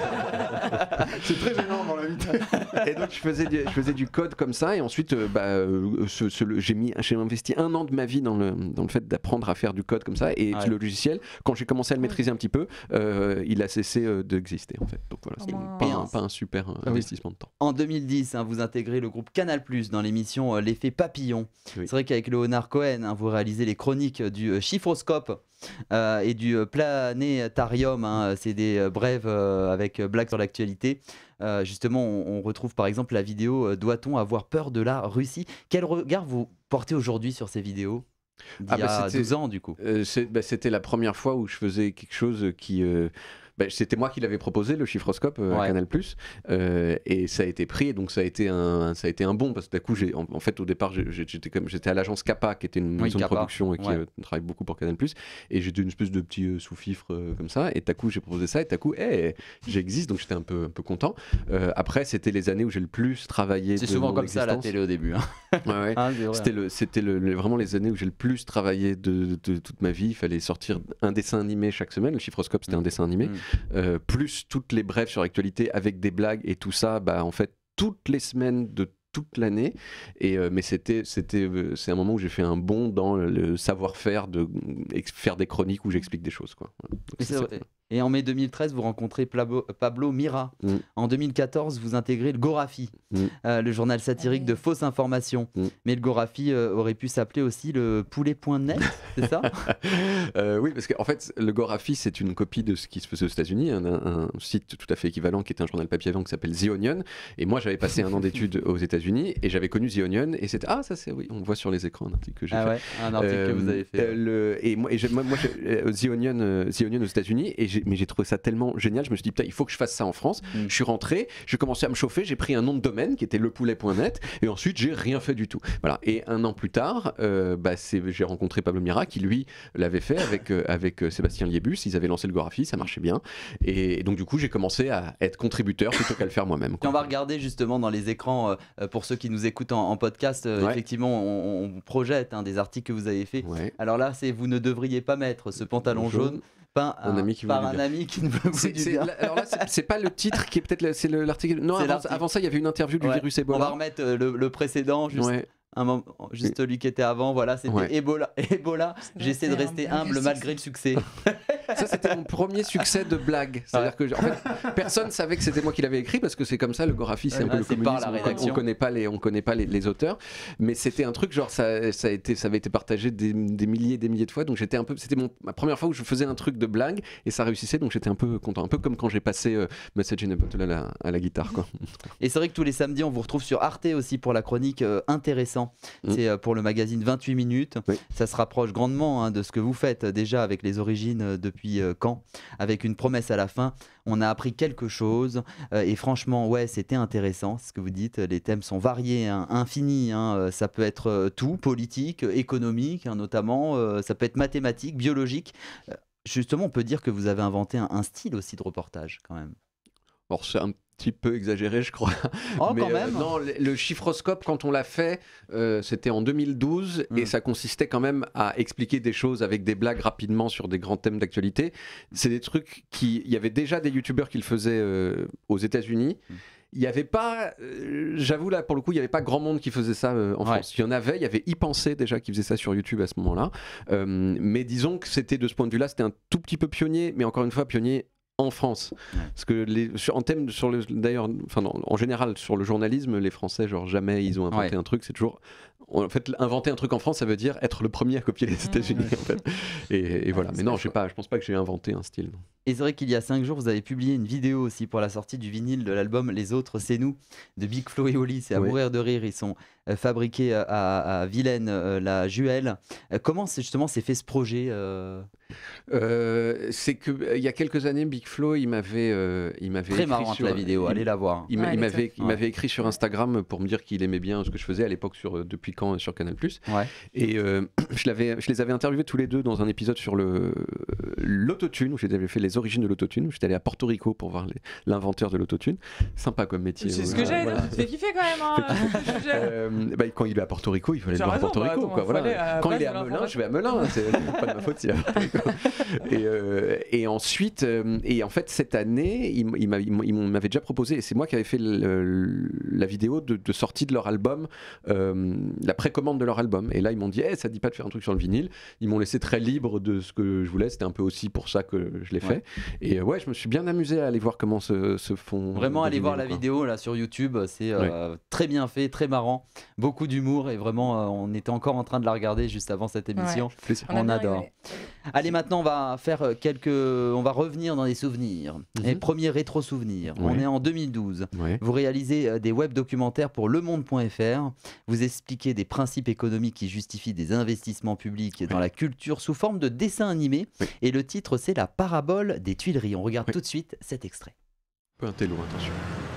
C'est très gênant dans la vie. Et donc je faisais, du, je faisais du code comme ça et ensuite euh, bah, euh, ce- ce- le- j'ai, mis, j'ai investi un an de ma vie dans le, dans le fait d'apprendre à faire du code comme ça et Ouais. le logiciel, quand j'ai commencé à le maîtriser un petit peu, euh, il a cessé euh, d'exister en fait. Donc voilà, Au c'est moins. pas, Et un, un- pas un super euh, oui. investissement de temps. En deux mille dix, hein, vous intégrez le groupe Canal plus, dans l'émission euh, L'effet papillon. Oui. C'est vrai qu'avec Léonard Cohen, hein, vous réalisez les chroniques du euh, Chiffroscope euh, et du euh, Planétarium. Hein, c'est des euh, brèves euh, avec euh, blagues sur l'actualité. Euh, justement, on, on retrouve par exemple la vidéo euh, Doit-on avoir peur de la Russie? Quel regard vous portez aujourd'hui sur ces vidéos d'il Ah y bah, a c'était- douze ans du coup? Euh, c'est- bah, c'était la première fois où je faisais quelque chose qui... euh, bah, c'était moi qui l'avais proposé, le chiffroscope euh, Ouais. à Canal+, euh, et ça a été pris, et donc ça a été un, ça a été un bon, parce que d'un coup, j'ai, en, en fait, au départ, j'ai- j'étais, comme, j'étais à l'agence Kappa, qui était une Oui, maison Kappa. de production et qui Ouais. euh, travaille beaucoup pour Canal+, et j'étais une espèce de petit euh, sous-fifre euh, comme ça, et d'un coup, j'ai proposé ça, et d'un coup, hey, j'existe, donc j'étais un peu, un peu content. Euh, après, c'était les années où j'ai le plus travaillé C'est de souvent mon comme ça à la existence. télé au début. hein. Ouais, ouais. Hein, c'est vrai. C'était, le, c'était le, le- vraiment les années où j'ai le plus travaillé de, de toute ma vie. Il fallait sortir un dessin animé chaque semaine. Le chiffroscope, c'était un dessin animé. Mm. Euh, plus toutes les brèves sur l'actualité avec des blagues et tout ça, bah, en fait, toutes les semaines de toute l'année. Et, euh, mais c'était, c'était, euh, c'est un moment où j'ai fait un bond dans le, le savoir-faire de ex- faire des chroniques où j'explique des choses. Quoi. Voilà. Donc Et, ça, c'est c'est- vrai. Et en mai deux mille treize, vous rencontrez Pablo, Pablo Mira. Mm. En deux mille quatorze, vous intégrez le Gorafi, Mm. euh, le journal satirique Ah oui. de fausses informations. Mm. Mais le Gorafi euh, aurait pu s'appeler aussi le poulet.net, c'est ça? Euh, oui, parce qu'en fait, le Gorafi, c'est une copie de ce qui se faisait aux États-Unis, un, un- un site tout à fait équivalent qui était un journal papier avant qui s'appelle The Onion. Et moi, j'avais passé un an d'études aux États-Unis et j'avais connu The Onion. Et c'était ah, ça c'est oui, on voit sur les écrans un article que j'ai Ah fait. ouais, un article que Euh, vous avez fait. euh, le, et moi, et j'ai- moi, moi, j'ai- euh, The Onion, euh, The Onion aux États-Unis, et j'ai, mais j'ai trouvé ça tellement génial. Je me suis dit putain, il faut que je fasse ça en France. Mm. Je suis rentré, j'ai commencé à me chauffer, j'ai pris un nom de domaine qui était lepoulet.net, et ensuite j'ai rien fait du tout. Voilà. Et un an plus tard, euh, bah, c'est, j'ai rencontré Pablo Mira qui lui l'avait fait avec euh, avec euh, Sébastien Liébus. Ils avaient lancé le Gorafi, ça marchait bien, et, et donc du coup j'ai commencé à être contributeur plutôt qu'à le faire moi-même. Et quoi. on va regarder justement dans les écrans, euh, pour ceux qui nous écoutent en, en podcast, euh, Ouais. effectivement, on, on projette hein, des articles que vous avez faits. Ouais. Alors là, c'est vous ne devriez pas mettre ce pantalon jaune, Jaune. peint Un ami qui veut par du un bien. ami qui ne veut C'est, plus du c'est- bien. là- alors là, c'est, c'est pas le titre qui est peut-être le- c'est le- l'article. Non, C'est avant, l'article. avant ça, il y avait une interview du Ouais. virus On Ebola. va remettre euh, le, le précédent, juste, Ouais. un moment, juste celui qui était avant. Voilà, c'était Ouais. Ebola. Ebola. J'essaie de C'est un rester malgré humble le malgré le succès. Ça, c'était mon premier succès de blague. C'est-à-dire que, en fait, personne savait que c'était moi qui l'avais écrit parce que c'est comme ça, le Gorafi, c'est un Ouais, peu le c'est par communisme. la on- rédaction. On connaît pas les, on connaît pas les, les auteurs, mais c'était un truc genre ça, ça a été, ça avait été partagé des, des milliers, et des milliers de fois. Donc j'étais un peu, c'était mon, ma première fois où je faisais un truc de blague et ça réussissait. Donc j'étais un peu content, un peu comme quand j'ai passé euh, Message in a Bottle à la, à la guitare, quoi. Et c'est vrai que tous les samedis, on vous retrouve sur Arte aussi pour la chronique euh, Intéressant. Mm. C'est euh, pour le magazine vingt-huit minutes. Oui. Ça se rapproche grandement hein, de ce que vous faites euh, déjà avec les origines euh, depuis euh, quand, avec une promesse à la fin. On a appris quelque chose euh, et franchement, ouais, c'était intéressant ce que vous dites. Les thèmes sont variés, hein, infinis. hein. Euh, Ça peut être euh, tout, politique, euh, économique, hein, notamment. Euh, ça peut être mathématique, biologique. Euh, Justement, on peut dire que vous avez inventé un, un style aussi de reportage quand même. Alors c'est un petit peu exagéré, je crois. Oh, Mais, quand euh, même. non, le, le chiffroscope, quand on l'a fait, euh, c'était en deux mille douze Mm. et ça consistait quand même à expliquer des choses avec des blagues rapidement sur des grands thèmes d'actualité. C'est des trucs qui. Il y avait déjà des youtubeurs qui le faisaient euh, aux États-Unis. Mm. Il n'y avait pas, euh, j'avoue là pour le coup, il n'y avait pas grand monde qui faisait ça euh, en Ouais. France. Il y en avait, il y avait Y Penser déjà qui faisait ça sur YouTube à ce moment-là. Euh, mais disons que c'était de ce point de vue-là, c'était un tout petit peu pionnier, mais encore une fois pionnier en France. Ouais. Parce que les, sur- en thème sur le, d'ailleurs, enfin non, en général sur le journalisme, les Français genre jamais ils ont inventé Ouais. un truc. C'est toujours, en fait, inventer un truc en France, ça veut dire être le premier à copier les États-Unis en fait. Et, et voilà. Mais non, j'ai pas, je pense pas que j'ai inventé un style. non. Et c'est vrai qu'il y a cinq jours, vous avez publié une vidéo aussi pour la sortie du vinyle de l'album Les Autres, c'est nous, de Big Flo et Oli. C'est à Oui. mourir de rire. Ils sont euh, fabriqués à, à, à Vilaine, euh, la Juelle. Euh, comment c'est, justement s'est fait ce projet euh, Euh, c'est que euh, il y a quelques années, Big Flo, il m'avait, euh, il m'avait Très écrit marrante sur la vidéo, il- allez la voir. Il, m'a- Ouais, il elle est m'avait, top. il m'avait écrit sur Instagram pour me dire qu'il aimait bien ce que je faisais à l'époque sur euh, Depuis quand sur Canal+. Ouais. Et euh, je, l'avais, je les avais interviewés tous les deux dans un épisode sur le, l'autotune, où j'avais fait les origines de l'autotune, où j'étais allé à Porto Rico pour voir les- l'inventeur de l'autotune. Sympa comme métier. C'est ce euh, que j'allais voilà. dire, tu te fais kiffer quand même. Hein. J'ai- Euh, bah, quand il est à Porto Rico, il fallait le Tu as voir à raison, Porto bah, Rico. attends, quoi, faut voilà. aller à la Quand base il est de à Melun, l'information. je vais à Melun. C'est pas de ma faute s'il est à Porto Rico. Et, euh, et ensuite, euh, et en fait, cette année, il, m- il m'a- il m- il m'avait déjà proposé, et c'est moi qui avais fait le- le- la vidéo de, de sortie de leur album, euh, la précommande de leur album. Et là, ils m'ont dit, hey, ça te dit pas de faire un truc sur le vinyle. Ils m'ont laissé très libre de ce que je voulais. C'était un peu aussi pour ça que je l'ai Ouais. fait. Et euh, ouais, je me suis bien amusé à aller voir comment se, se font. Vraiment, des allez voir vinyles, la quoi. vidéo là sur YouTube, c'est euh, très bien fait, très marrant. beaucoup d'humour et vraiment, euh, on était encore en train de la regarder juste avant cette émission. Plaisir. On a On bien adore. rigolé. Allez, maintenant, on va faire euh, quelques. On va revenir dans les souvenirs. Mhm. Les premiers rétro-souvenirs. On Ouais. est en deux mille douze. Ouais. Vous réalisez euh, des web documentaires pour le monde point f r. Vous expliquez des principes économiques qui justifient des investissements publics dans la culture sous forme de dessins animés. Oui. Et le titre, c'est La parabole des Tuileries. On regarde Oui. tout de suite cet extrait. Un peu un télo, attention.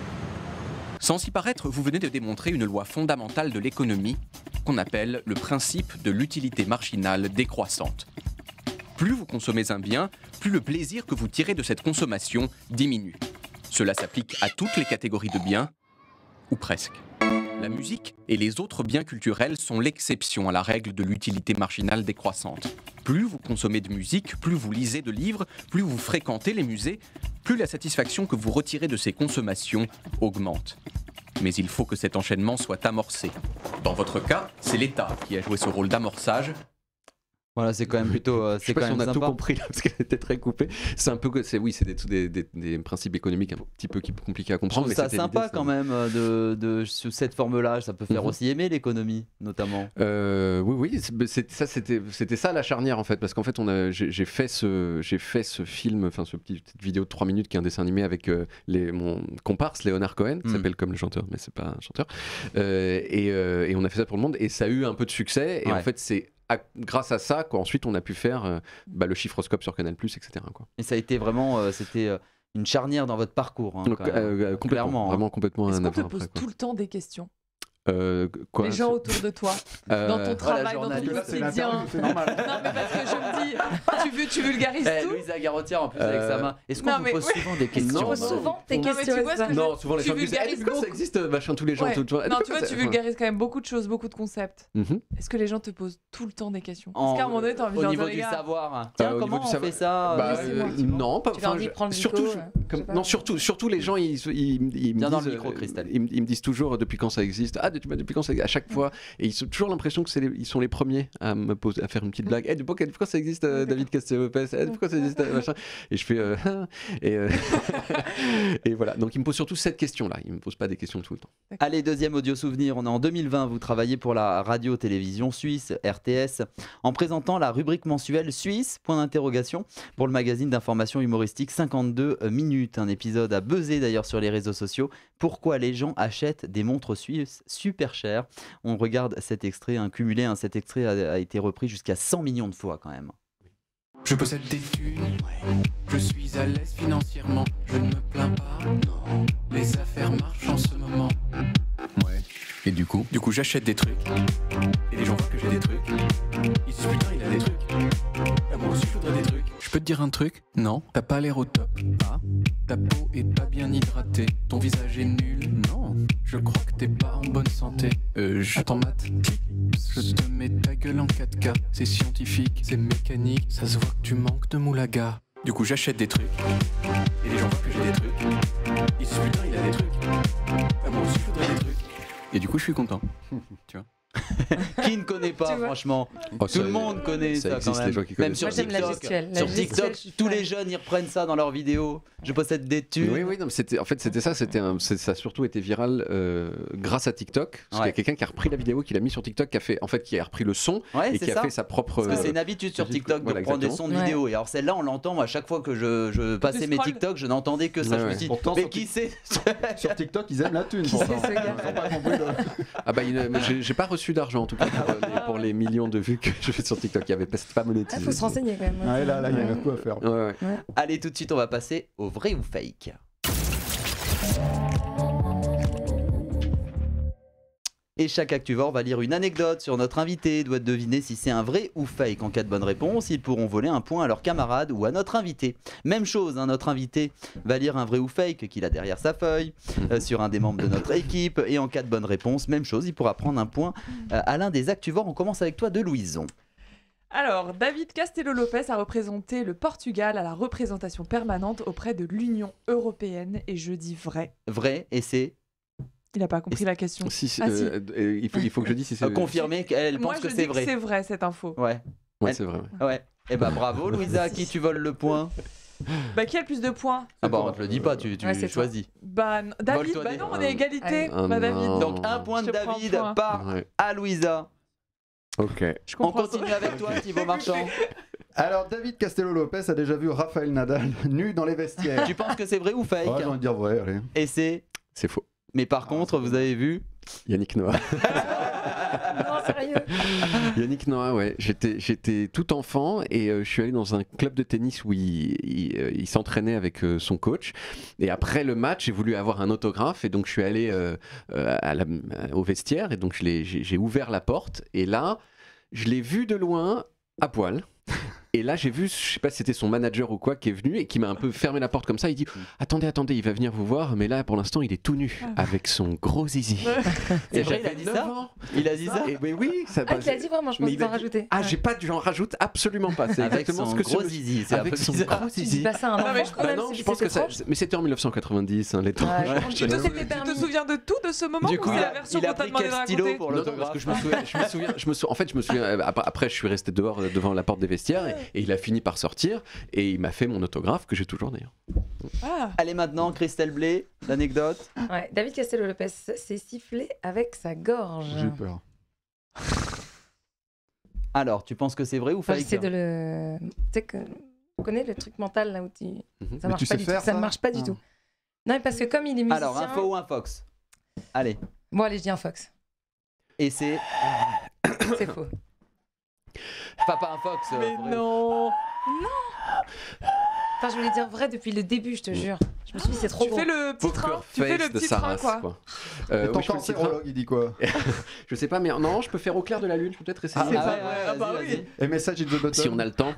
Sans s'y paraître, vous venez de démontrer une loi fondamentale de l'économie qu'on appelle le principe de l'utilité marginale décroissante. Plus vous consommez un bien, plus le plaisir que vous tirez de cette consommation diminue. Cela s'applique à toutes les catégories de biens, ou presque. La musique et les autres biens culturels sont l'exception à la règle de l'utilité marginale décroissante. Plus vous consommez de musique, plus vous lisez de livres, plus vous fréquentez les musées, plus la satisfaction que vous retirez de ces consommations augmente. Mais il faut que cet enchaînement soit amorcé. Dans votre cas, c'est l'État qui a joué ce rôle d'amorçage. Voilà, c'est quand même plutôt. euh, Je sais c'est pas quand si on même a tout sympa. compris là, parce qu'elle était très coupée. C'est un peu, que- c'est oui, c'est des, des, des, des principes économiques un petit peu qui- compliqués à Je comprendre. trouve mais ça c'était sympa l'idée, quand ça. même euh, de, de sous cette forme-là. Ça peut faire Mhm. aussi aimer l'économie, notamment. Euh, oui, oui, c'est- c'est- ça c'était, c'était ça la charnière en fait, parce qu'en fait on a, j'ai, j'ai fait ce, j'ai fait ce film, enfin ce petit petite vidéo de trois minutes qui est un dessin animé avec euh, les, mon comparse Léonard Cohen, qui Mm. s'appelle comme le chanteur, mais c'est pas un chanteur, Euh, et, euh, et on a fait ça pour le monde et ça a eu un peu de succès et Ouais. en fait c'est à- grâce à ça qu'ensuite on a pu faire euh, bah, le chiffroscope sur Canal+, et cetera quoi. Et ça a été vraiment. euh, c'était euh, une charnière dans votre parcours. hein, Donc, quand même. euh, euh, complètement, Clairement, hein. vraiment complètement Est-ce un qu'on te avant pose après, quoi. tout le temps des questions? Euh, quoi, Les gens autour de toi, euh, dans ton Voilà, travail, dans ton journaliste. Là, c'est quotidien. l'interview, c'est normal. Non, mais parce que je me dis, tu, vu- tu vulgarises Eh, tout. Louisa Garotière en plus avec Euh, sa main. Est-ce qu'on non, vous mais pose ouais. souvent des Tu questions poses non. souvent tes Non, mais questions. tu vois ce que je- Non, souvent les tu gens disent eh, vulgarises depuis quand ça beaucoup. existe, machin, tous les gens Ouais. tout le temps. Eh, Non, depuis tu quand vois, ça- tu vulgarises quand même beaucoup de choses, beaucoup de concepts. Mhm. Est-ce que les gens te posent tout le temps des questions? En- Est-ce qu'à un moment donné, t'as envie de Au leur niveau dire, du les gars, savoir. hein. Euh, Tiens, au comment niveau du on savoir- fait ça Bah, euh, laissez-moi. euh, non, pas. Tu leur enfin, dis je- prends le surtout, micro, je- euh, comme- je sais pas. non, surtout, surtout les gens, ils, ils, ils me Viens disent, dans le micro, euh, Christelle. Ils, me- ils me disent toujours euh, depuis quand ça existe. Ah, depuis, depuis quand ça existe à chaque fois. Et ils ont toujours l'impression que c'est les- ils sont les premiers à me poser, à faire une petite blague. Eh, depuis, depuis quand ça existe, euh, David Castel-Lopez Eh, depuis quand ça existe, euh, machin. Et je fais euh, et, euh, et voilà. Donc ils me posent surtout cette question-là. Ils me posent pas des questions tout le temps. Allez, deuxième audio souvenir. On est en deux mille vingt. Vous travaillez pour la radio-télévision suisse, R T S, en présentant la rubrique mensuelle Suisse, point d'interrogation, pour le magazine d'information humoristique cinquante-deux minutes. Un épisode à buzzer d'ailleurs sur les réseaux sociaux. Pourquoi les gens achètent des montres suisses super chères? On regarde cet extrait, un cumulé. hein, cet extrait a, a été repris jusqu'à cent millions de fois quand même. Je possède des thunes, je suis à l'aise financièrement, je ne me plains pas, non. Les affaires marchent en ce moment. Ouais. Et du coup Du coup j'achète des trucs, et les gens voient que j'ai des trucs. Ils se disent putain il a des trucs. Ah, moi aussi je voudrais des trucs. Je peux te dire un truc? Non, t'as pas l'air au top. Ah, ta peau est pas bien hydratée, ton visage est nul. Non, je crois que t'es pas en bonne santé. Euh, je t'en mate. Je te mets ta gueule en quatre K, c'est scientifique, c'est mécanique, ça se voit que tu manques de moulaga. Du coup j'achète des trucs, et les gens voient que j'ai des trucs. Ils se disent putain il a des trucs. Ah, moi aussi je voudrais des trucs. Et du coup je suis content. Tu vois. Qui ne connaît pas, Tu vois. franchement? Oh, Tout le monde connaît ça, existe, quand même. les gens qui Même connaissent sur Moi, j'aime la TikTok. gestuelle. La Sur gestuelle, TikTok, je suis tous fan. les jeunes ils reprennent ça dans leurs vidéos. Je possède des thunes. Oui, oui, non, mais c'était, en fait, c'était ça. C'était un- c'est- ça a surtout été viral euh, grâce à TikTok. Parce qu'il y Ouais. a quelqu'un qui a repris la vidéo, qui l'a mis sur TikTok, qui a fait, en fait, qui a repris le son Ouais, et c'est qui a ça. fait sa propre. Parce que c'est euh, une habitude sur musique. TikTok de Voilà, prendre des exactement. sons de Ouais. vidéos. Et alors celle-là, on l'entend. Moi, à chaque fois que je, je passais mes scrolls. TikTok, je n'entendais que ça. Ouais, je me ouais. suis dit, Pourtant, mais sur qui c'est? Sur TikTok, ils aiment la thune. Qui pourtant. c'est, ce gars Ils ont pas compris le- Ah bah, il y en a- mais j'ai, j'ai pas reçu d'argent en tout cas pour, euh, les, pour les millions de vues que je fais sur TikTok. Il y avait pas, c'était pas Il monétisé. faut se renseigner quand même. Ouais, là, là, il y a un coup à faire. Ouais, ouais. Allez, tout de suite, on va passer au vrai ou fake. Et chaque Actuvore va lire une anecdote sur notre invité et doit deviner si c'est un vrai ou fake. En cas de bonne réponse, ils pourront voler un point à leur camarade ou à notre invité. Même chose, hein, notre invité va lire un vrai ou fake qu'il a derrière sa feuille euh, sur un des membres de notre équipe. Et en cas de bonne réponse, même chose, il pourra prendre un point euh, à l'un des Actuvores. On commence avec toi, de Louison. Alors, David Castello-Lopez a représenté le Portugal à la représentation permanente auprès de l'Union européenne. Et je dis vrai. Vrai, et c'est Il n'a pas compris Et la question. Si, si, Ah, euh, euh, il, faut, il faut que je dise si c'est euh, confirmé qu'elle Moi, pense je que dis c'est que vrai. c'est vrai cette info. Ouais, Ouais, c'est vrai. ouais. ouais. Et bah bravo, Louisa, à qui tu voles le point? Bah, qui a le plus de points? Ah bah on te le dit pas, tu, tu Ouais, c'est toi. choisis. Bah, n- David, Vole-toi bah des- non, on est à égalité. Ah, Bah, David. non. Donc un point de Je te prends David un point. par Ouais. à Louisa. Ok. Je On comprends. continue avec toi, Thibaut Marchand. Alors, David Castello-Lopez a déjà vu Rafael Nadal nu dans les vestiaires. Tu penses que c'est vrai ou fake? Ouais, j'ai envie de dire vrai, allez. Et c'est. C'est faux. Mais par contre, vous avez vu. Yannick Noah. Non, sérieux. Yannick Noah, ouais. J'étais, j'étais tout enfant et euh, je suis allé dans un club de tennis où il, il, euh, il s'entraînait avec euh, son coach. Et après le match, j'ai voulu avoir un autographe et donc je suis allé euh, euh, à la- au vestiaire et donc je l'ai- j'ai, j'ai ouvert la porte et là, je l'ai vu de loin à poil. Et là, j'ai vu, je sais pas si c'était son manager ou quoi, qui est venu et qui m'a un peu fermé la porte comme ça. Il dit attendez, attendez, il va venir vous voir, mais là, pour l'instant, il est tout nu Ah. avec son gros zizi. C'est Et vrai, il a j'avais dit neuf ça ans. Il a dit ça Et ben oui, ça Ah, tu l'as dit vraiment, je Mais pensais il a t'en dit- rajouter. Ah, Ouais. j'ai pas, j'en rajoute absolument pas. C'est Avec exactement son ce que gros ce- zizi, c'est un avec peu son bizarre. gros Tu dis zizi. pas ça à un Non, mais enfant je- quand Bah même, non, c'est- je pense c'est que ça. trop. Mais c'était en dix-neuf cent quatre-vingt-dix, hein, les temps. Ouais, je Ouais, pense Tu que te, c'est tu te permis. souviens de tout de ce moment Du ou coup, c'est il la a, version il a qu'on t'a pris demandé quel de stylo raconter pour Non, non, parce l'autographe que je me souviens, je me souviens, je me souviens- en fait, je me souviens, euh, après, après, je suis resté dehors euh, devant la porte des vestiaires et, et il a fini par sortir et il m'a fait mon autographe que j'ai toujours d'ailleurs. Ah, Allez maintenant, Christelle Blé, l'anecdote. Ouais, David Castello-Lopez s'est sifflé avec sa gorge. J'ai peur. Alors, tu penses que c'est vrai ou Enfin, fake? j'essaie de le. Tu sais que. Tu connais le truc mental là où tu. Mhm. Ça Mais marche tu pas sais du faire tout. Ça ça ne marche pas du Ah. tout. Non, mais parce que comme il est musicien. Alors, un faux ou un fox? Allez. Bon, allez, je dis un fox. Et c'est. C'est faux. Enfin, pas un fox. euh, mais vrai. non. Enfin, je voulais dire vrai depuis le début, je te jure. Je me suis dit, c'est trop Tu beau. fais le petit Poker train. Tu fais le face de petit train, Saras, quoi. quoi. Et Euh, ton oui, je fais le petit train. cancérologue, il dit quoi? Je sais pas, mais non, je peux faire au clair de la lune. Je peux peut-être essayer. Ah, C'est ah pas ouais, vrai. ouais, Ah bah vas-y, oui. vas-y. Et message in the button. Si on a le temps.